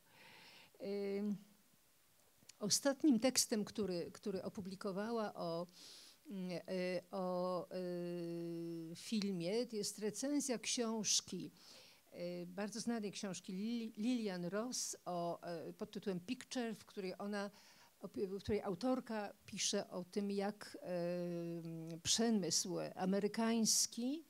Ostatnim tekstem, który opublikowała o filmie, to jest recenzja książki, bardzo znanej książki Lillian Ross pod tytułem Picture, w której autorka pisze o tym, jak przemysł amerykański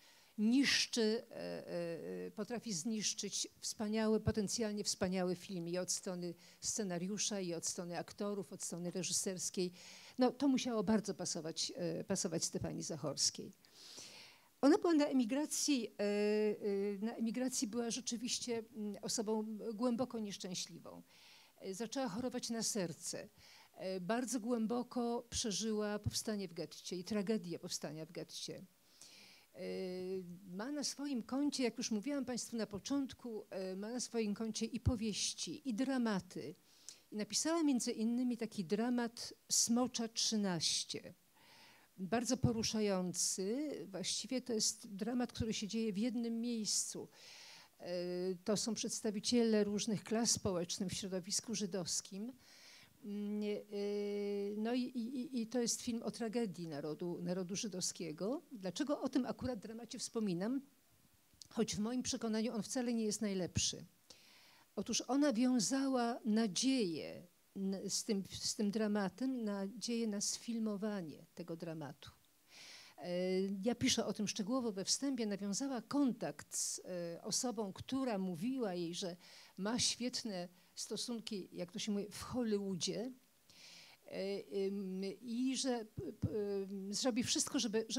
potrafi zniszczyć potencjalnie wspaniały film i od strony scenariusza, i od strony aktorów, od strony reżyserskiej. No, to musiało bardzo pasować Stefanii Zachorskiej. Ona była na emigracji była rzeczywiście osobą głęboko nieszczęśliwą. Zaczęła chorować na serce. Bardzo głęboko przeżyła powstanie w getcie i tragedię powstania w getcie. Ma na swoim koncie, jak już mówiłam Państwu na początku, ma na swoim koncie i powieści, i dramaty. I napisała między innymi taki dramat Smocza 13. Bardzo poruszający. Właściwie to jest dramat, który się dzieje w jednym miejscu. To są przedstawiciele różnych klas społecznych w środowisku żydowskim. No i to jest film o tragedii narodu żydowskiego. Dlaczego o tym akurat dramacie wspominam? Choć w moim przekonaniu on wcale nie jest najlepszy. Otóż ona wiązała nadzieję z tym dramatem, nadzieję na sfilmowanie tego dramatu. Ja piszę o tym szczegółowo we wstępie. Nawiązała kontakt z osobą, która mówiła jej, że ma świetne stosunki, jak to się mówi, w Hollywoodzie i że zrobi wszystko,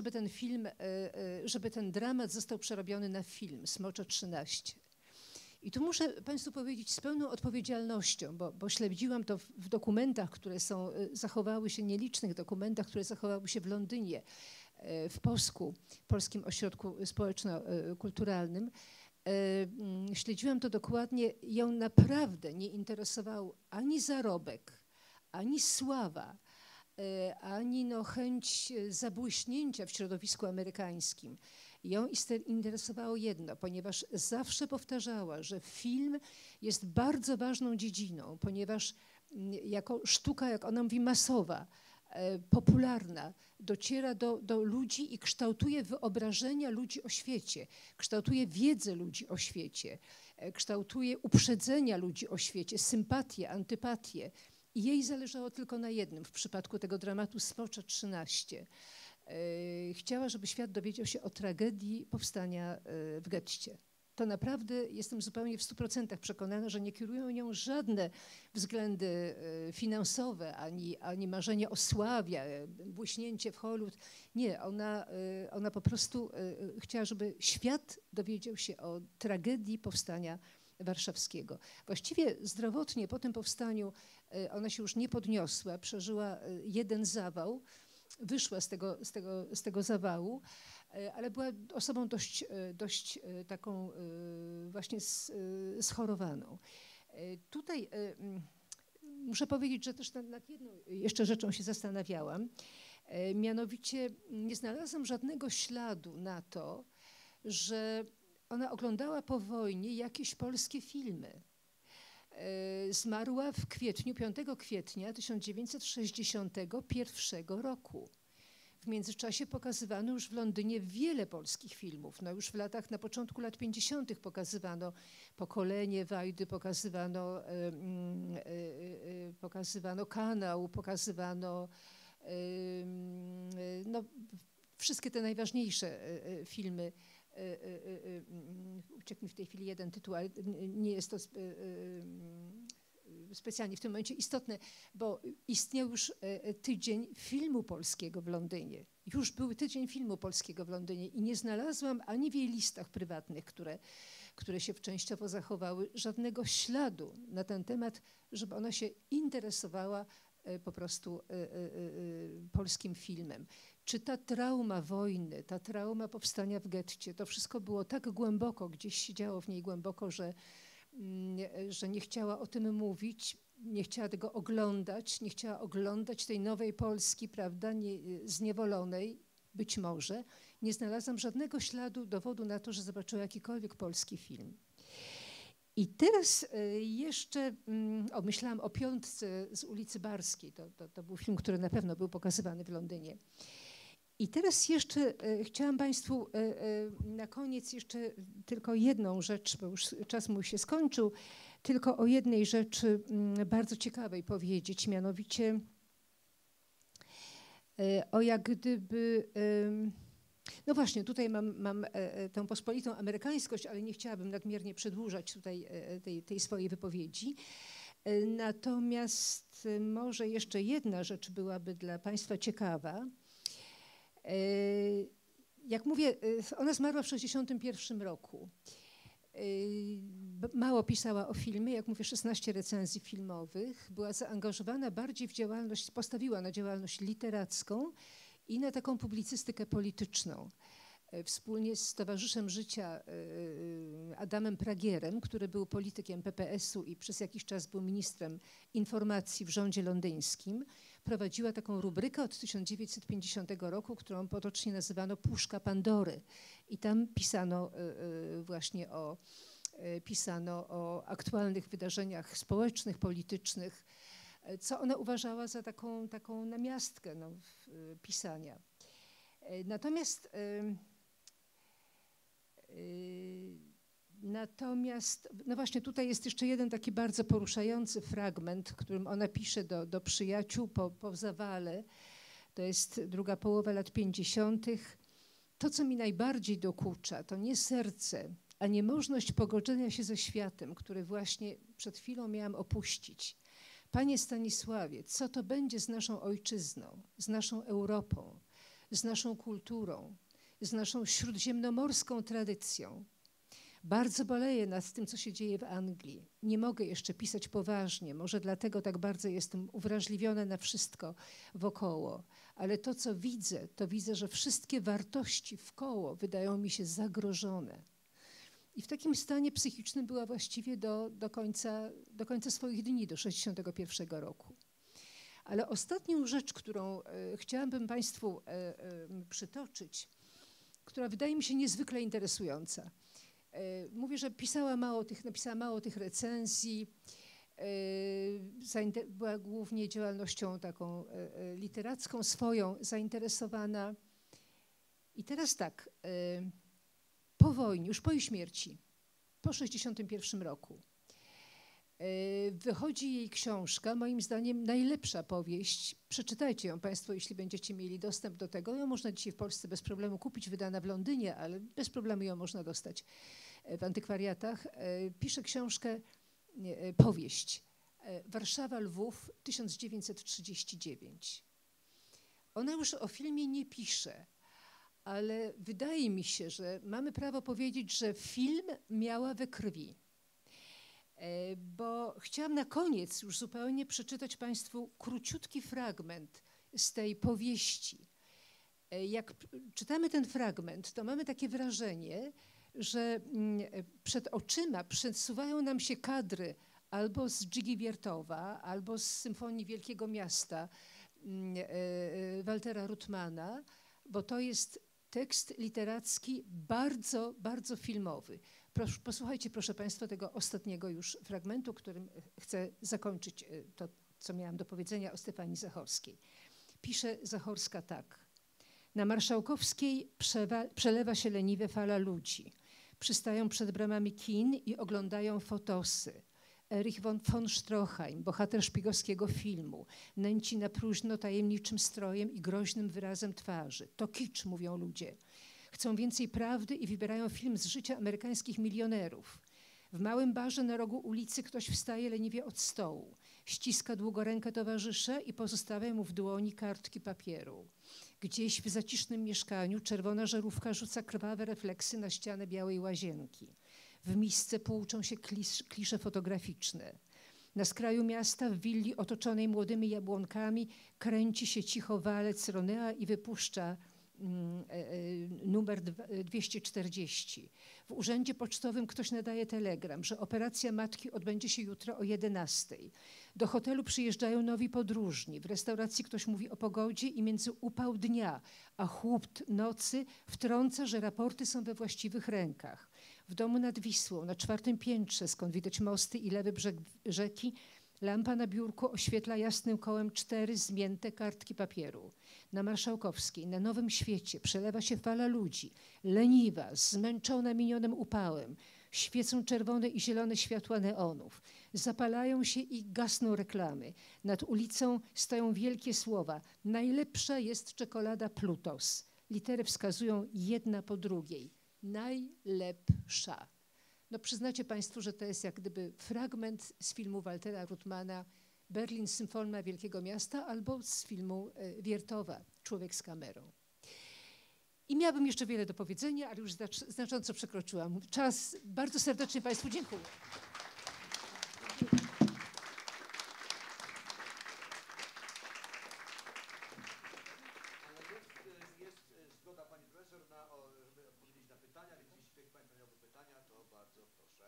żeby ten dramat został przerobiony na film Smocza 13. I tu muszę Państwu powiedzieć z pełną odpowiedzialnością, bo śledziłam to w dokumentach, które zachowały się, nielicznych dokumentach, które zachowały się w Londynie, w Posku, Polskim Ośrodku Społeczno-Kulturalnym. Śledziłam to dokładnie. Ją naprawdę nie interesował ani zarobek, ani sława, ani chęć zabłyśnięcia w środowisku amerykańskim. Ją interesowało jedno, ponieważ zawsze powtarzała, że film jest bardzo ważną dziedziną, ponieważ jako sztuka, jak ona mówi, masowa, popularna, dociera do ludzi i kształtuje wyobrażenia ludzi o świecie, kształtuje wiedzę ludzi o świecie, kształtuje uprzedzenia ludzi o świecie, sympatię, antypatię. I jej zależało tylko na jednym w przypadku tego dramatu Swocza 13. Chciała, żeby świat dowiedział się o tragedii powstania w getcie. To naprawdę jestem zupełnie w 100% przekonana, że nie kierują nią żadne względy finansowe, ani marzenie o sławie, błyśnięcie w Hollywood. Nie, ona po prostu chciała, żeby świat dowiedział się o tragedii powstania warszawskiego. Właściwie zdrowotnie po tym powstaniu ona się już nie podniosła, przeżyła jeden zawał, wyszła z tego zawału, ale była osobą dość taką właśnie schorowaną. Tutaj muszę powiedzieć, że też nad jedną jeszcze rzeczą się zastanawiałam. Mianowicie nie znalazłam żadnego śladu na to, że ona oglądała po wojnie jakieś polskie filmy. Zmarła w kwietniu, 5 kwietnia 1961 roku. W międzyczasie pokazywano już w Londynie wiele polskich filmów. No już na początku lat 50. pokazywano Pokolenie Wajdy, pokazywano Kanał, pokazywano no, wszystkie te najważniejsze filmy. Uciekł mi w tej chwili jeden tytuł, ale nie jest to specjalnie w tym momencie istotne, bo istniał już tydzień filmu polskiego w Londynie. Już był tydzień filmu polskiego w Londynie i nie znalazłam ani w jej listach prywatnych, które się częściowo zachowały, żadnego śladu na ten temat, żeby ona się interesowała po prostu polskim filmem. Czy ta trauma wojny, ta trauma powstania w getcie, to wszystko było tak głęboko, gdzieś siedziało w niej głęboko, że nie chciała o tym mówić, nie chciała tego oglądać, nie chciała oglądać tej nowej Polski, prawda, zniewolonej, być może. Nie znalazłam żadnego śladu, dowodu na to, że zobaczyła jakikolwiek polski film. I teraz jeszcze myślałam o Piątce z ulicy Barskiej. To był film, który na pewno był pokazywany w Londynie. I teraz jeszcze chciałam Państwu na koniec jeszcze tylko jedną rzecz, bo już czas mój się skończył, tylko o jednej rzeczy bardzo ciekawej powiedzieć, mianowicie o jak gdyby... No właśnie, tutaj mam tę pospolitą amerykańskość, ale nie chciałabym nadmiernie przedłużać tutaj tej swojej wypowiedzi. Natomiast może jeszcze jedna rzecz byłaby dla Państwa ciekawa. Jak mówię, ona zmarła w 1961 roku. Mało pisała o filmie, jak mówię, 16 recenzji filmowych. Była zaangażowana bardziej w działalność, postawiła na działalność literacką i na taką publicystykę polityczną. Wspólnie z towarzyszem życia Adamem Pragierem, który był politykiem PPS-u i przez jakiś czas był ministrem informacji w rządzie londyńskim, prowadziła taką rubrykę od 1950 roku, którą potocznie nazywano Puszka Pandory. I tam pisano o aktualnych wydarzeniach społecznych, politycznych, co ona uważała za taką namiastkę pisania. Natomiast, no właśnie tutaj jest jeszcze jeden taki bardzo poruszający fragment, którym ona pisze do przyjaciół po zawale. To jest druga połowa lat 50. To, co mi najbardziej dokucza, to nie serce, a niemożność pogodzenia się ze światem, który właśnie przed chwilą miałam opuścić. Panie Stanisławie, co to będzie z naszą ojczyzną, z naszą Europą, z naszą kulturą, z naszą śródziemnomorską tradycją? Bardzo boleję nad tym, co się dzieje w Anglii. Nie mogę jeszcze pisać poważnie, może dlatego tak bardzo jestem uwrażliwiona na wszystko wokoło. Ale to, co widzę, to widzę, że wszystkie wartości wkoło wydają mi się zagrożone. I w takim stanie psychicznym była właściwie do końca swoich dni, do 1961 roku. Ale ostatnią rzecz, którą chciałabym Państwu przytoczyć, która wydaje mi się niezwykle interesująca. Mówię, że napisała mało tych recenzji, była głównie działalnością taką literacką swoją zainteresowana. I teraz tak, po wojnie, już po jej śmierci, po 1961 roku, wychodzi jej książka, moim zdaniem najlepsza powieść. Przeczytajcie ją Państwo, jeśli będziecie mieli dostęp do tego. Ją można dzisiaj w Polsce bez problemu kupić, wydana w Londynie, ale bez problemu ją można dostać w antykwariatach. Pisze książkę, powieść Warszawa-Lwów 1939. Ona już o filmie nie pisze, ale wydaje mi się, że mamy prawo powiedzieć, że film miała we krwi. Bo chciałam na koniec już zupełnie przeczytać Państwu króciutki fragment z tej powieści. Jak czytamy ten fragment, to mamy takie wrażenie, że przed oczyma przesuwają nam się kadry albo z Dżigi Wiertowa, albo z Symfonii Wielkiego Miasta Waltera Ruttmana, bo to jest tekst literacki bardzo, bardzo filmowy. Posłuchajcie, proszę Państwa, tego ostatniego już fragmentu, którym chcę zakończyć to, co miałam do powiedzenia o Stefanii Zachorskiej. Pisze Zachorska tak. Na Marszałkowskiej przelewa się leniwie fala ludzi. Przystają przed bramami kin i oglądają fotosy. Erich von Stroheim, bohater szpiegowskiego filmu, nęci na próżno tajemniczym strojem i groźnym wyrazem twarzy. To kicz, mówią ludzie. Chcą więcej prawdy i wybierają film z życia amerykańskich milionerów. W małym barze na rogu ulicy ktoś wstaje leniwie od stołu, ściska długorękę towarzysza i pozostawia mu w dłoni kartki papieru. Gdzieś w zacisznym mieszkaniu czerwona żarówka rzuca krwawe refleksy na ścianę białej łazienki. W misce płuczą się klisze fotograficzne. Na skraju miasta, w willi otoczonej młodymi jabłonkami, kręci się cicho walec Ronea i wypuszcza numer 240. W urzędzie pocztowym ktoś nadaje telegram, że operacja matki odbędzie się jutro o 11. Do hotelu przyjeżdżają nowi podróżni. W restauracji ktoś mówi o pogodzie i między upał dnia a chłód nocy wtrąca, że raporty są we właściwych rękach. W domu nad Wisłą, na 4. piętrze, skąd widać mosty i lewy brzeg rzeki, lampa na biurku oświetla jasnym kołem 4 zmięte kartki papieru. Na Marszałkowskiej, na Nowym Świecie przelewa się fala ludzi, leniwa, zmęczona minionym upałem. Świecą czerwone i zielone światła neonów. Zapalają się i gasną reklamy. Nad ulicą stoją wielkie słowa. Najlepsza jest czekolada Plutos. Litery wskazują jedna po drugiej. Najlepsza. No przyznacie Państwo, że to jest jak gdyby fragment z filmu Waltera Ruttmana Berlin Symfonia Wielkiego Miasta albo z filmu Wiertowa Człowiek z kamerą. I miałabym jeszcze wiele do powiedzenia, ale już znacząco przekroczyłam czas. Bardzo serdecznie Państwu dziękuję. Jest zgoda Pani Profesor, żeby odpowiedzieć na pytania, więc jeśli ktoś Państwa miałby pytania, to bardzo proszę.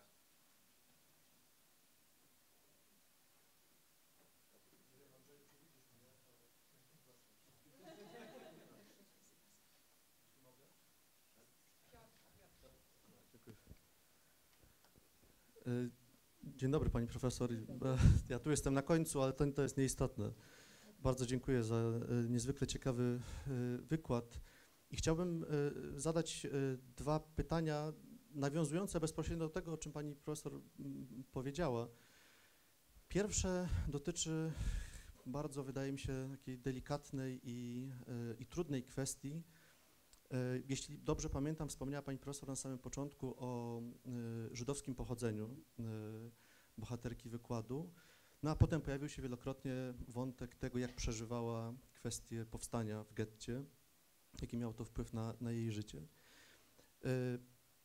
Dzień dobry Pani Profesor. Ja tu jestem na końcu, ale to jest nieistotne. Bardzo dziękuję za niezwykle ciekawy wykład i chciałbym zadać 2 pytania nawiązujące bezpośrednio do tego, o czym Pani Profesor powiedziała. Pierwsze dotyczy bardzo, wydaje mi się, takiej delikatnej i trudnej kwestii. Jeśli dobrze pamiętam, wspomniała Pani Profesor na samym początku o żydowskim pochodzeniu bohaterki wykładu. No a potem pojawił się wielokrotnie wątek tego, jak przeżywała kwestię powstania w getcie, jaki miał to wpływ na jej życie.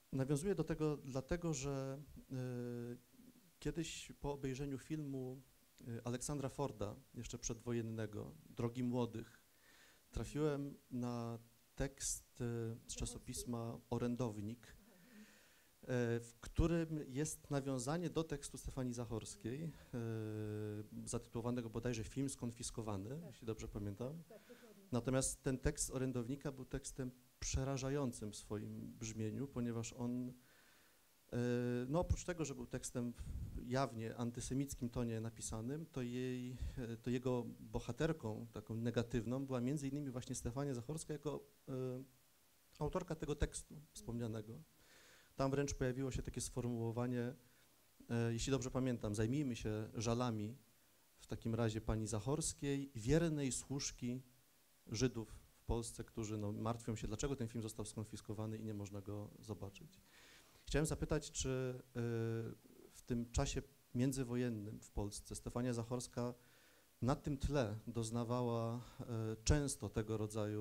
Nawiązuję do tego dlatego, że kiedyś po obejrzeniu filmu Aleksandra Forda, jeszcze przedwojennego, Drogi Młodych, trafiłem na tekst z czasopisma Orędownik, w którym jest nawiązanie do tekstu Stefanii Zachorskiej, zatytułowanego bodajże Film skonfiskowany, jeśli dobrze pamiętam. Natomiast ten tekst Orędownika był tekstem przerażającym w swoim brzmieniu, ponieważ on, no oprócz tego, że był tekstem w jawnie antysemickim tonie napisanym, to jego bohaterką taką negatywną była między innymi właśnie Stefania Zachorska jako autorka tego tekstu wspomnianego. Tam wręcz pojawiło się takie sformułowanie, jeśli dobrze pamiętam, zajmijmy się żalami w takim razie pani Zachorskiej, wiernej służki Żydów w Polsce, którzy no, martwią się, dlaczego ten film został skonfiskowany i nie można go zobaczyć. Chciałem zapytać, czy w tym czasie międzywojennym w Polsce Stefania Zachorska na tym tle doznawała często tego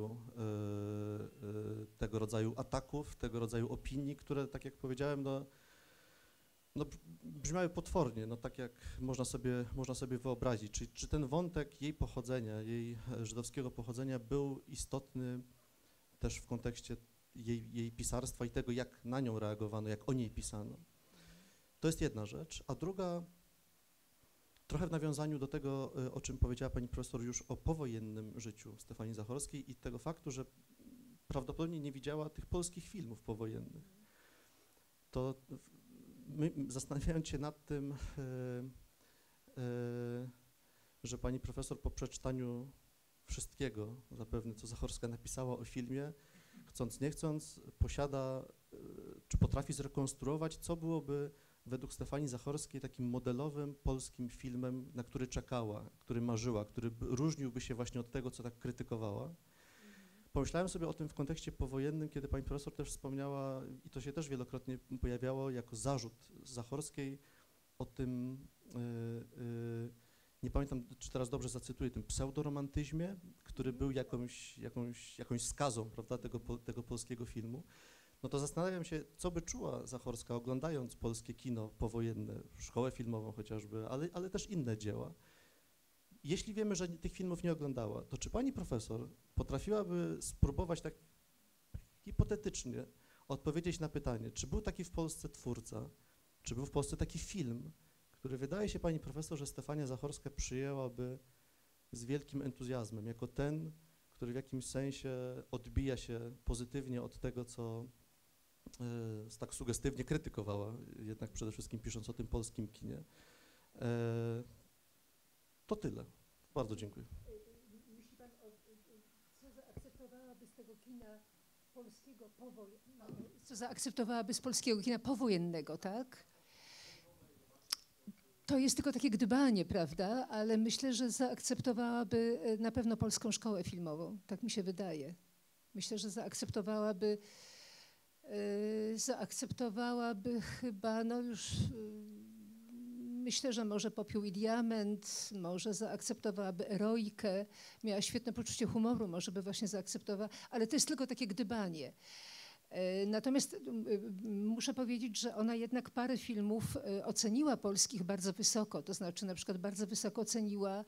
rodzaju ataków, tego rodzaju opinii, które, tak jak powiedziałem, no brzmiały potwornie, no tak jak można sobie wyobrazić. Czy ten wątek jej pochodzenia, jej żydowskiego pochodzenia był istotny też w kontekście jej pisarstwa i tego, jak na nią reagowano, jak o niej pisano? To jest jedna rzecz, a druga, trochę w nawiązaniu do tego, o czym powiedziała pani profesor już o powojennym życiu Stefanii Zachorskiej i tego faktu, że prawdopodobnie nie widziała tych polskich filmów powojennych. To zastanawiając się nad tym, że pani profesor po przeczytaniu wszystkiego zapewne, co Zachorska napisała o filmie, chcąc nie chcąc, posiada, czy potrafi zrekonstruować, co byłoby według Stefanii Zachorskiej takim modelowym polskim filmem, na który czekała, który marzyła, który różniłby się właśnie od tego, co tak krytykowała. Pomyślałem sobie o tym w kontekście powojennym, kiedy pani profesor też wspomniała, i to się też wielokrotnie pojawiało jako zarzut Zachorskiej o tym, nie pamiętam, czy teraz dobrze zacytuję, tym pseudoromantyzmie, który był jakąś skazą, prawda, tego polskiego filmu. No to zastanawiam się, co by czuła Zachorska, oglądając polskie kino powojenne, szkołę filmową chociażby, ale też inne dzieła. Jeśli wiemy, że tych filmów nie oglądała, to czy pani profesor potrafiłaby spróbować tak hipotetycznie odpowiedzieć na pytanie, czy był taki w Polsce twórca, czy był w Polsce taki film, który wydaje się pani profesor, że Stefania Zachorska przyjęłaby z wielkim entuzjazmem, jako ten, który w jakimś sensie odbija się pozytywnie od tego, co tak sugestywnie krytykowała, jednak przede wszystkim pisząc o tym polskim kinie. To tyle. Bardzo dziękuję. Myśli pan, co zaakceptowałaby z tego kina polskiego co zaakceptowałaby z polskiego kina powojennego, tak? To jest tylko takie gdybanie, prawda? Ale myślę, że zaakceptowałaby na pewno polską szkołę filmową. Tak mi się wydaje. Myślę, że zaakceptowałaby chyba, no już myślę, że może Popiół i Diament, może zaakceptowałaby Eroikę, miała świetne poczucie humoru, może by właśnie zaakceptowała, ale to jest tylko takie gdybanie. Natomiast muszę powiedzieć, że ona jednak parę filmów oceniła polskich bardzo wysoko, to znaczy na przykład bardzo wysoko oceniła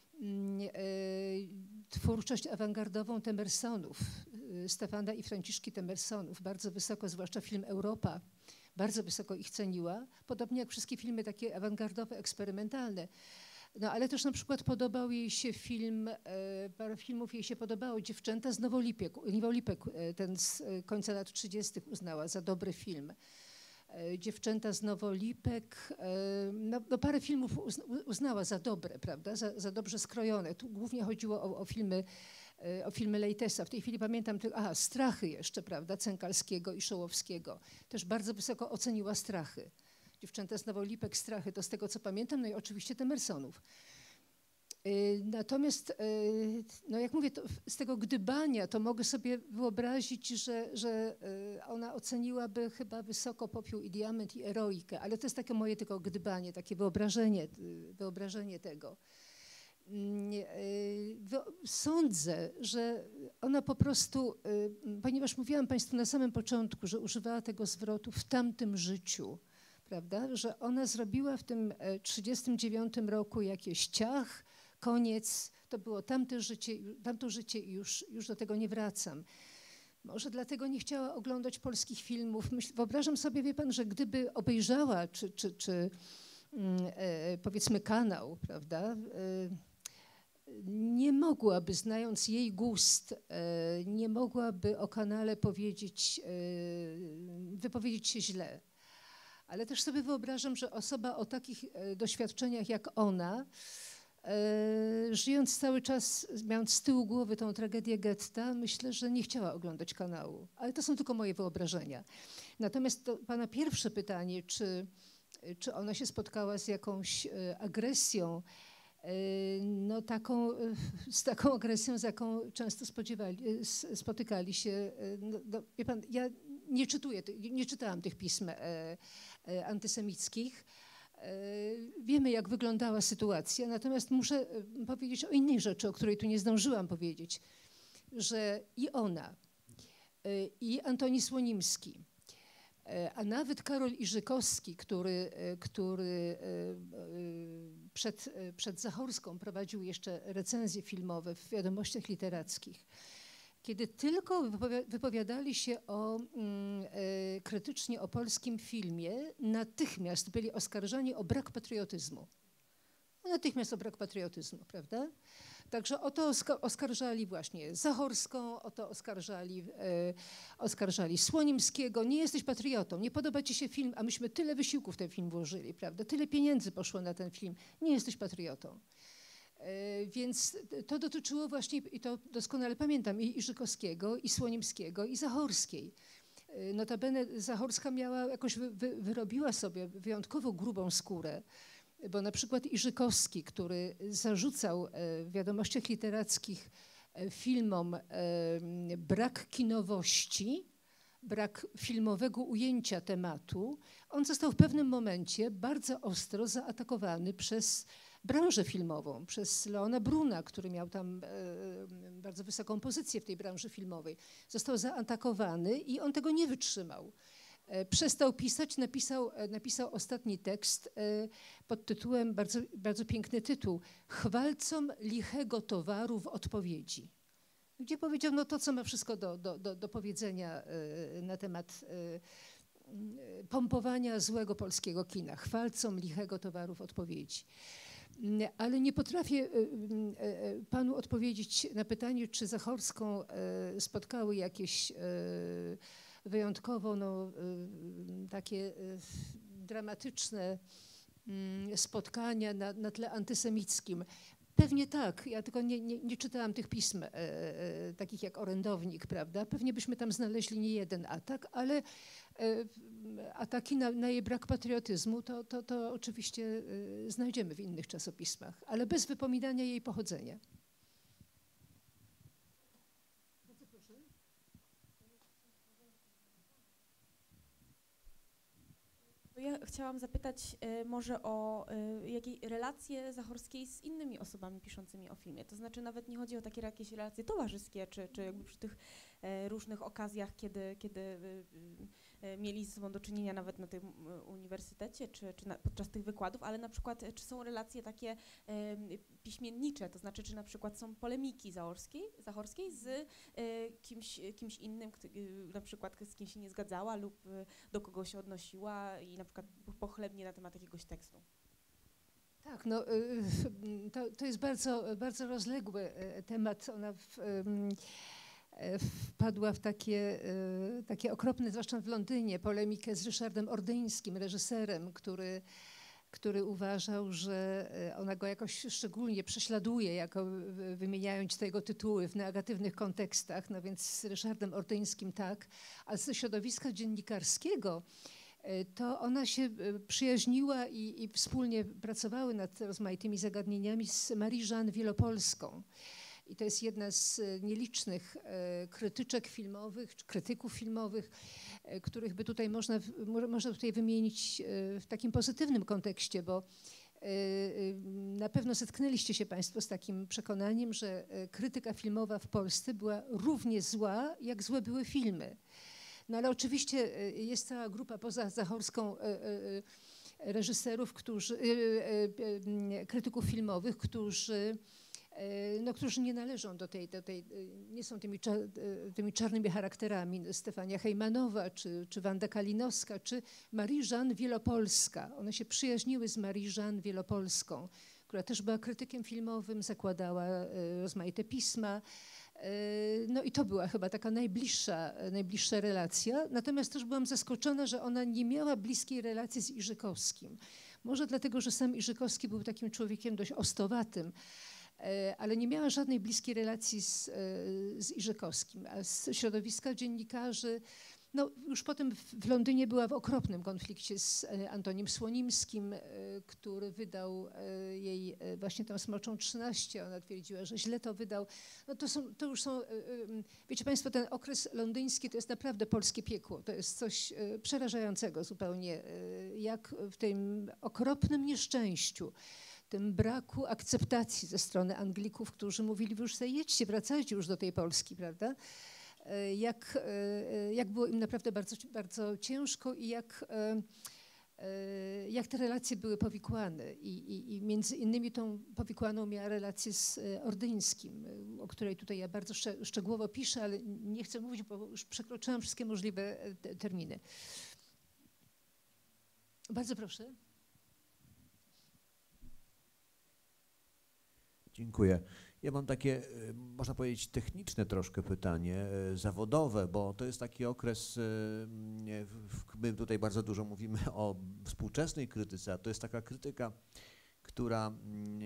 twórczość awangardową Temersonów, Stefana i Franciszki Temersonów, bardzo wysoko, zwłaszcza film Europa, bardzo wysoko ich ceniła, podobnie jak wszystkie filmy takie awangardowe, eksperymentalne. No ale też na przykład podobał jej się film, parę filmów jej się podobało, Dziewczęta z Nowolipek, ten z końca lat 30. uznała za dobry film. Dziewczęta z Nowolipek, no parę filmów uznała za dobre, prawda, za dobrze skrojone. Tu głównie chodziło o filmy Lejtesa. W tej chwili pamiętam tylko, Strachy jeszcze, prawda, Cękalskiego i Szołowskiego. Też bardzo wysoko oceniła Strachy. Dziewczęta z Nowolipek, Strachy, to z tego co pamiętam, no i oczywiście Temersonów. Natomiast, no jak mówię, to z tego gdybania to mogę sobie wyobrazić, że ona oceniłaby chyba wysoko Popiół i Diament i Eroikę, ale to jest takie moje tylko gdybanie, takie wyobrażenie tego. Sądzę, że ona po prostu, ponieważ mówiłam Państwu na samym początku, że używała tego zwrotu w tamtym życiu, prawda, że ona zrobiła w tym 1939 roku jakieś ciach, koniec, to było tamto życie i już do tego nie wracam. Może dlatego nie chciała oglądać polskich filmów. Wyobrażam sobie, wie pan, że gdyby obejrzała, czy powiedzmy kanał, prawda, nie mogłaby, znając jej gust, nie mogłaby o kanale wypowiedzieć się źle. Ale też sobie wyobrażam, że osoba o takich doświadczeniach jak ona, żyjąc cały czas, mając z tyłu głowy tą tragedię getta, myślę, że nie chciała oglądać kanału. Ale to są tylko moje wyobrażenia. Natomiast to pana pierwsze pytanie, czy ona się spotkała z jakąś agresją, no z taką agresją, z jaką często spotykali się. No, wie pan, ja nie czytałam tych pism antysemickich. Wiemy, jak wyglądała sytuacja, natomiast muszę powiedzieć o innej rzeczy, o której tu nie zdążyłam powiedzieć, że i ona, i Antoni Słonimski, a nawet Karol Iżykowski, który przed Zachorską prowadził jeszcze recenzje filmowe w Wiadomościach Literackich, kiedy tylko wypowiadali się krytycznie o polskim filmie, natychmiast byli oskarżani o brak patriotyzmu. Natychmiast o brak patriotyzmu, prawda? Także o to oskarżali właśnie Zachorską, o to oskarżali Słonimskiego. Nie jesteś patriotą, nie podoba ci się film, a myśmy tyle wysiłków w ten film włożyli, prawda? Tyle pieniędzy poszło na ten film. Nie jesteś patriotą. Więc to dotyczyło właśnie, i to doskonale pamiętam, i Iżykowskiego, i Słonimskiego, i Zachorskiej. Notabene Zachorska wyrobiła sobie wyjątkowo grubą skórę, bo na przykład Iżykowski, który zarzucał w Wiadomościach Literackich filmom brak kinowości, brak filmowego ujęcia tematu, on został w pewnym momencie bardzo ostro zaatakowany przez branżę filmową, przez Leona Bruna, który miał tam bardzo wysoką pozycję w tej branży filmowej. Został zaatakowany i on tego nie wytrzymał. Przestał pisać, napisał ostatni tekst pod tytułem, bardzo, bardzo piękny tytuł, Chwalcom lichego towaru w odpowiedzi. Gdzie powiedział no to, co ma wszystko do powiedzenia na temat pompowania złego polskiego kina. Chwalcom lichego towaru w odpowiedzi. Ale nie potrafię panu odpowiedzieć na pytanie, czy Zachorską spotkały jakieś wyjątkowo takie dramatyczne spotkania na tle antysemickim. Pewnie tak, ja tylko nie czytałam tych pism, takich jak Orędownik, prawda? Pewnie byśmy tam znaleźli nie jeden atak, ale ataki na jej brak patriotyzmu to oczywiście znajdziemy w innych czasopismach, ale bez wypominania jej pochodzenia. Bardzo proszę. Ja chciałam zapytać może o jakie relacje Zachorskiej z innymi osobami piszącymi o filmie. To znaczy nawet nie chodzi o takie jakieś relacje towarzyskie, czy jakby przy tych różnych okazjach, kiedy mieli ze sobą do czynienia nawet na tym uniwersytecie, czy podczas tych wykładów, ale na przykład czy są relacje takie piśmiennicze, to znaczy czy na przykład są polemiki Zachorskiej z kimś innym, na przykład z kim się nie zgadzała lub do kogo się odnosiła i na przykład pochlebnie na temat jakiegoś tekstu. Tak, no, to jest bardzo, bardzo rozległy temat. Ona wpadła w takie okropne, zwłaszcza w Londynie, polemikę z Ryszardem Ordyńskim, reżyserem, który uważał, że ona go jakoś szczególnie prześladuje, wymieniając tego tytuły w negatywnych kontekstach. No więc z Ryszardem Ordyńskim tak, a ze środowiska dziennikarskiego to ona się przyjaźniła i wspólnie pracowały nad rozmaitymi zagadnieniami z Marie-Jeanne Wielopolską. I to jest jedna z nielicznych krytyczek filmowych, czy krytyków filmowych, których by tutaj można tutaj wymienić w takim pozytywnym kontekście, bo Na pewno zetknęliście się Państwo z takim przekonaniem, że krytyka filmowa w Polsce była równie zła, jak złe były filmy. No ale oczywiście jest cała grupa poza Zachorską reżyserów, krytyków filmowych, którzy nie należą do tej nie są tymi czarnymi charakterami. Stefania Hejmanowa, czy Wanda Kalinowska, czy Marie-Jeanne Wielopolska. One się przyjaźniły z Marie-Jeanne Wielopolską, która też była krytykiem filmowym, zakładała rozmaite pisma. No i to była chyba taka najbliższa relacja. Natomiast też byłam zaskoczona, że ona nie miała bliskiej relacji z Iżykowskim. Może dlatego, że sam Iżykowski był takim człowiekiem dość ostowatym, ale nie miała żadnej bliskiej relacji z Iżykowskim. A z środowiska dziennikarzy, no już potem w Londynie była w okropnym konflikcie z Antonim Słonimskim, który wydał jej właśnie tę Smoczą 13. Ona twierdziła, że źle to wydał. No to już są, wiecie Państwo, ten okres londyński to jest naprawdę polskie piekło. To jest coś przerażającego zupełnie, jak w tym okropnym nieszczęściu, tym braku akceptacji ze strony Anglików, którzy mówili, wy już sobie jedźcie, wracajcie już do tej Polski, prawda? Jak było im naprawdę bardzo, bardzo ciężko i jak te relacje były powikłane. I między innymi tą powikłaną miała relację z Ordyńskim, o której tutaj ja bardzo szczegółowo piszę, ale nie chcę mówić, bo już przekroczyłam wszystkie możliwe terminy. Bardzo proszę. Dziękuję. Ja mam takie, można powiedzieć, techniczne troszkę pytanie, zawodowe, bo to jest taki okres, my tutaj bardzo dużo mówimy o współczesnej krytyce, a to jest taka krytyka, która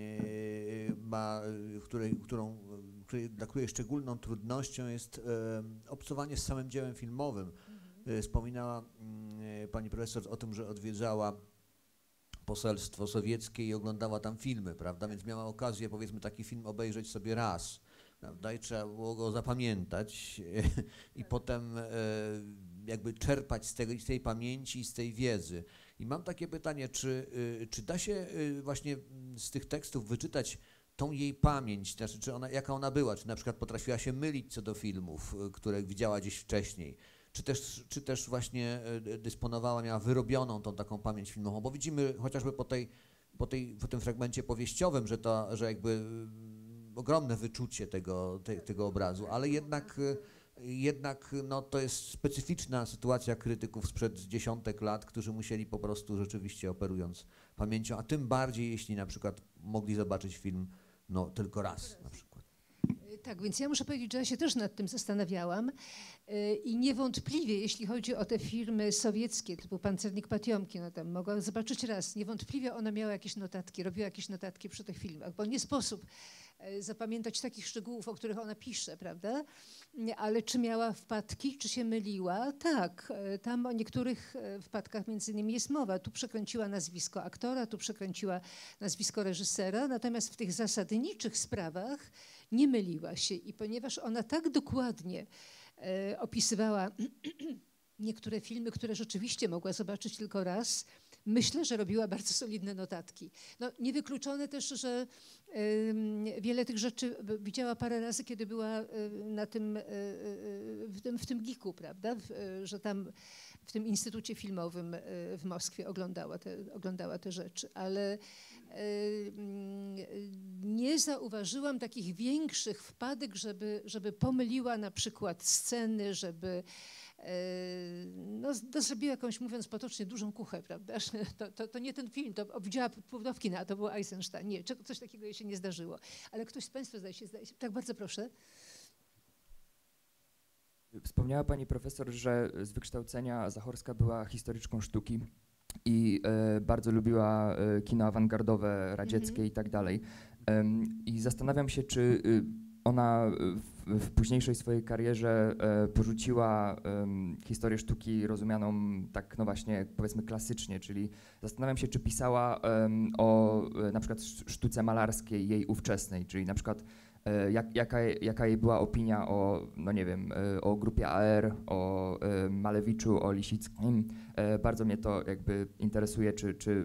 dla której szczególną trudnością jest obcowanie z samym dziełem filmowym. Wspominała pani profesor o tym, że odwiedzała poselstwo sowieckie i oglądała tam filmy, prawda, więc miała okazję, powiedzmy, taki film obejrzeć sobie raz, prawda, i trzeba było go zapamiętać i potem jakby czerpać z tej pamięci i z tej wiedzy. I mam takie pytanie, czy da się właśnie z tych tekstów wyczytać tą jej pamięć, znaczy, jaka ona była, czy na przykład potrafiła się mylić co do filmów, które widziała gdzieś wcześniej, czy też właśnie dysponowała, miała wyrobioną tą taką pamięć filmową, bo widzimy chociażby po tym fragmencie powieściowym, że jakby ogromne wyczucie tego obrazu, ale jednak no, to jest specyficzna sytuacja krytyków sprzed dziesiątek lat, którzy musieli po prostu rzeczywiście, operując pamięcią, a tym bardziej, jeśli na przykład mogli zobaczyć film no, tylko raz na przykład. Tak, więc ja muszę powiedzieć, że ja się też nad tym zastanawiałam i niewątpliwie, jeśli chodzi o te filmy sowieckie, typu Pancernik Patiomki, no tam mogłam zobaczyć raz, niewątpliwie ona miała jakieś notatki, robiła jakieś notatki przy tych filmach, bo nie sposób zapamiętać takich szczegółów, o których ona pisze, prawda? Ale czy miała wpadki, czy się myliła? Tak, tam o niektórych wpadkach między innymi jest mowa. Tu przekręciła nazwisko aktora, tu przekręciła nazwisko reżysera, natomiast w tych zasadniczych sprawach nie myliła się i ponieważ ona tak dokładnie opisywała niektóre filmy, które rzeczywiście mogła zobaczyć tylko raz, myślę, że robiła bardzo solidne notatki. No, niewykluczone też, że wiele tych rzeczy widziała parę razy, kiedy była w tym GIK-u, prawda? Że tam w tym Instytucie Filmowym w Moskwie oglądała te rzeczy, ale nie zauważyłam takich większych wpadek, żeby pomyliła na przykład sceny, żeby zrobiła jakąś, mówiąc potocznie, dużą kuchę, prawda? To nie ten film, to widziała Płodowki, a to był Eisenstein. Nie, coś takiego jej się nie zdarzyło. Ale ktoś z Państwa zdaje się. Tak, bardzo proszę. Wspomniała pani profesor, że z wykształcenia Zachorska była historyczką sztuki i bardzo lubiła kino awangardowe, radzieckie i tak dalej. I zastanawiam się, czy ona w późniejszej swojej karierze porzuciła historię sztuki rozumianą tak, no właśnie, powiedzmy klasycznie, czyli zastanawiam się, czy pisała o na przykład sztuce malarskiej jej ówczesnej, czyli na przykład jaka jej była opinia o, no nie wiem, o grupie AR, o Malewiczu, o Lisickim. Bardzo mnie to jakby interesuje, czy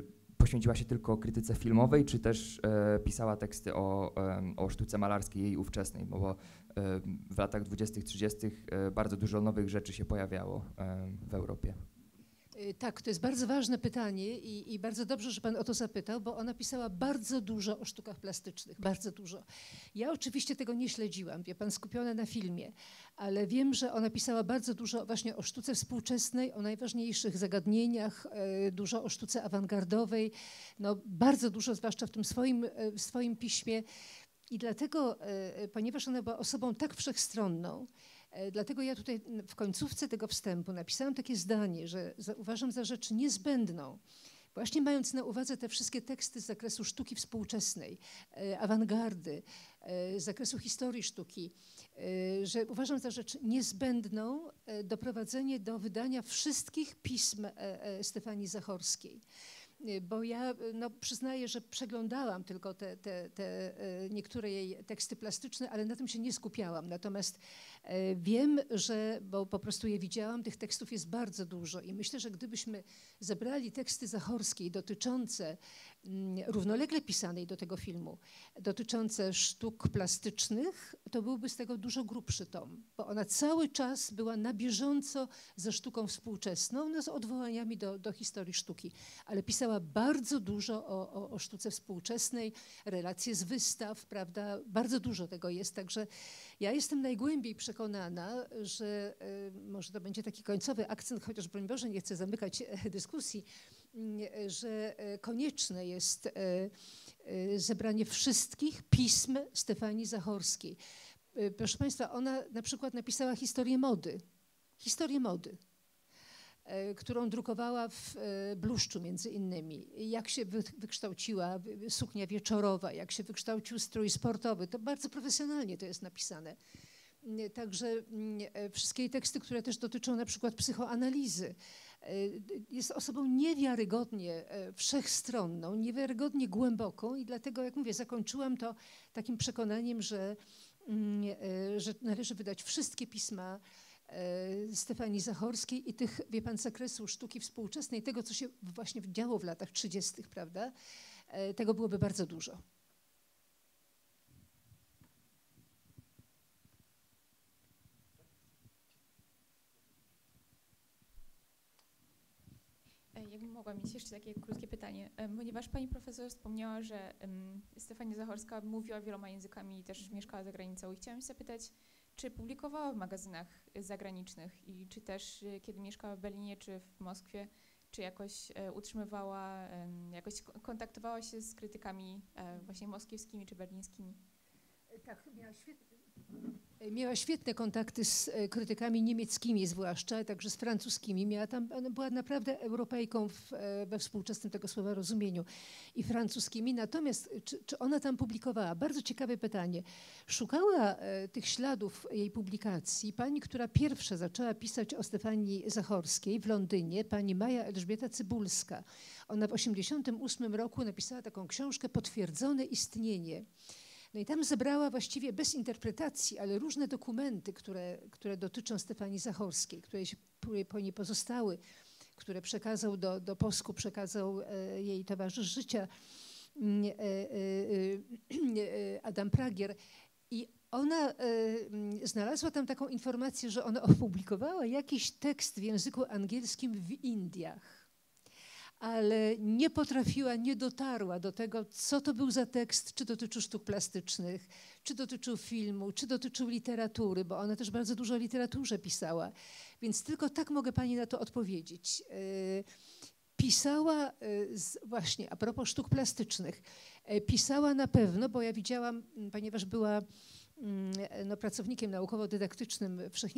poświęciła się tylko krytyce filmowej, czy też pisała teksty o sztuce malarskiej jej ówczesnej, bo w latach 20-30 bardzo dużo nowych rzeczy się pojawiało w Europie. Tak, to jest bardzo ważne pytanie i bardzo dobrze, że pan o to zapytał, bo ona pisała bardzo dużo o sztukach plastycznych, bardzo dużo. Ja oczywiście tego nie śledziłam, wie pan, skupiona na filmie, ale wiem, że ona pisała bardzo dużo właśnie o sztuce współczesnej, o najważniejszych zagadnieniach, dużo o sztuce awangardowej, no bardzo dużo, zwłaszcza w tym swoim piśmie. I dlatego, ponieważ ona była osobą tak wszechstronną, dlatego ja tutaj w końcówce tego wstępu napisałam takie zdanie, że uważam za rzecz niezbędną, właśnie mając na uwadze te wszystkie teksty z zakresu sztuki współczesnej, awangardy, z zakresu historii sztuki, że uważam za rzecz niezbędną doprowadzenie do wydania wszystkich pism Stefanii Zachorskiej. Bo ja przyznaję, że przeglądałam tylko te niektóre jej teksty plastyczne, ale na tym się nie skupiałam. Natomiast wiem, że, bo po prostu je widziałam, tych tekstów jest bardzo dużo i myślę, że gdybyśmy zebrali teksty Zachorskiej dotyczące, równolegle pisanej do tego filmu, dotyczące sztuk plastycznych, to byłby z tego dużo grubszy tom, bo ona cały czas była na bieżąco ze sztuką współczesną, no z odwołaniami do historii sztuki, ale pisała bardzo dużo o sztuce współczesnej, relacje z wystaw, prawda, bardzo dużo tego jest, także ja jestem najgłębiej przekonana, że może to będzie taki końcowy akcent, chociaż broń Boże nie chcę zamykać dyskusji, że konieczne jest zebranie wszystkich pism Stefanii Zachorskiej. Proszę Państwa, ona na przykład napisała historię mody, którą drukowała w Bluszczu między innymi. Jak się wykształciła suknia wieczorowa, jak się wykształcił strój sportowy. To bardzo profesjonalnie to jest napisane. Także wszystkie teksty, które też dotyczą na przykład psychoanalizy. Jest osobą niewiarygodnie wszechstronną, niewiarygodnie głęboką i dlatego, jak mówię, zakończyłam to takim przekonaniem, że należy wydać wszystkie pisma Stefanii Zachorskiej i tych, wie pan, z zakresu sztuki współczesnej, tego, co się właśnie działo w latach 30., prawda, tego byłoby bardzo dużo. Jakbym mogła mieć jeszcze takie krótkie pytanie, ponieważ pani profesor wspomniała, że Stefania Zachorska mówiła wieloma językami i też mieszkała za granicą i chciałam się zapytać, czy publikowała w magazynach zagranicznych i czy też kiedy mieszkała w Berlinie czy w Moskwie, czy jakoś utrzymywała, jakoś kontaktowała się z krytykami właśnie moskiewskimi czy berlińskimi? Tak, miała świetne kontakty z krytykami niemieckimi zwłaszcza, także z francuskimi. Ona była naprawdę Europejką we współczesnym tego słowa rozumieniu i francuskimi. Natomiast czy ona tam publikowała? Bardzo ciekawe pytanie. Szukała tych śladów jej publikacji pani, która pierwsza zaczęła pisać o Stefanii Zachorskiej w Londynie, pani Maja Elżbieta Cybulska. Ona w 1988 roku napisała taką książkę Potwierdzone istnienie. No i tam zebrała właściwie bez interpretacji, ale różne dokumenty, które dotyczą Stefanii Zachorskiej, które po niej pozostały, które przekazał do Posku, przekazał jej towarzysz życia Adam Pragier. I ona znalazła tam taką informację, że ona opublikowała jakiś tekst w języku angielskim w Indiach, ale nie potrafiła, nie dotarła do tego, co to był za tekst, czy dotyczył sztuk plastycznych, czy dotyczył filmu, czy dotyczył literatury, bo ona też bardzo dużo o literaturze pisała. Więc tylko tak mogę pani na to odpowiedzieć. Pisała właśnie, a propos sztuk plastycznych, pisała na pewno, bo ja widziałam, ponieważ była pracownikiem naukowo-dydaktycznym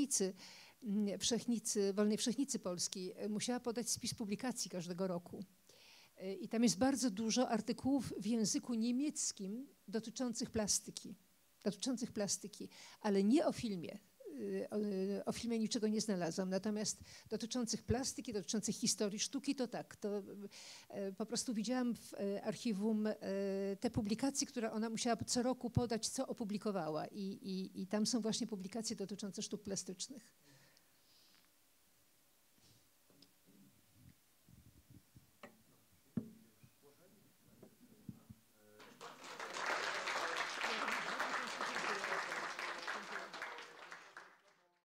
Wolnej Wszechnicy Polskiej, musiała podać spis publikacji każdego roku. I tam jest bardzo dużo artykułów w języku niemieckim dotyczących plastyki, ale nie o filmie. O filmie niczego nie znalazłam, natomiast dotyczących plastyki, dotyczących historii sztuki, to tak. To po prostu widziałam w archiwum te publikacje, które ona musiała co roku podać, co opublikowała i tam są właśnie publikacje dotyczące sztuk plastycznych.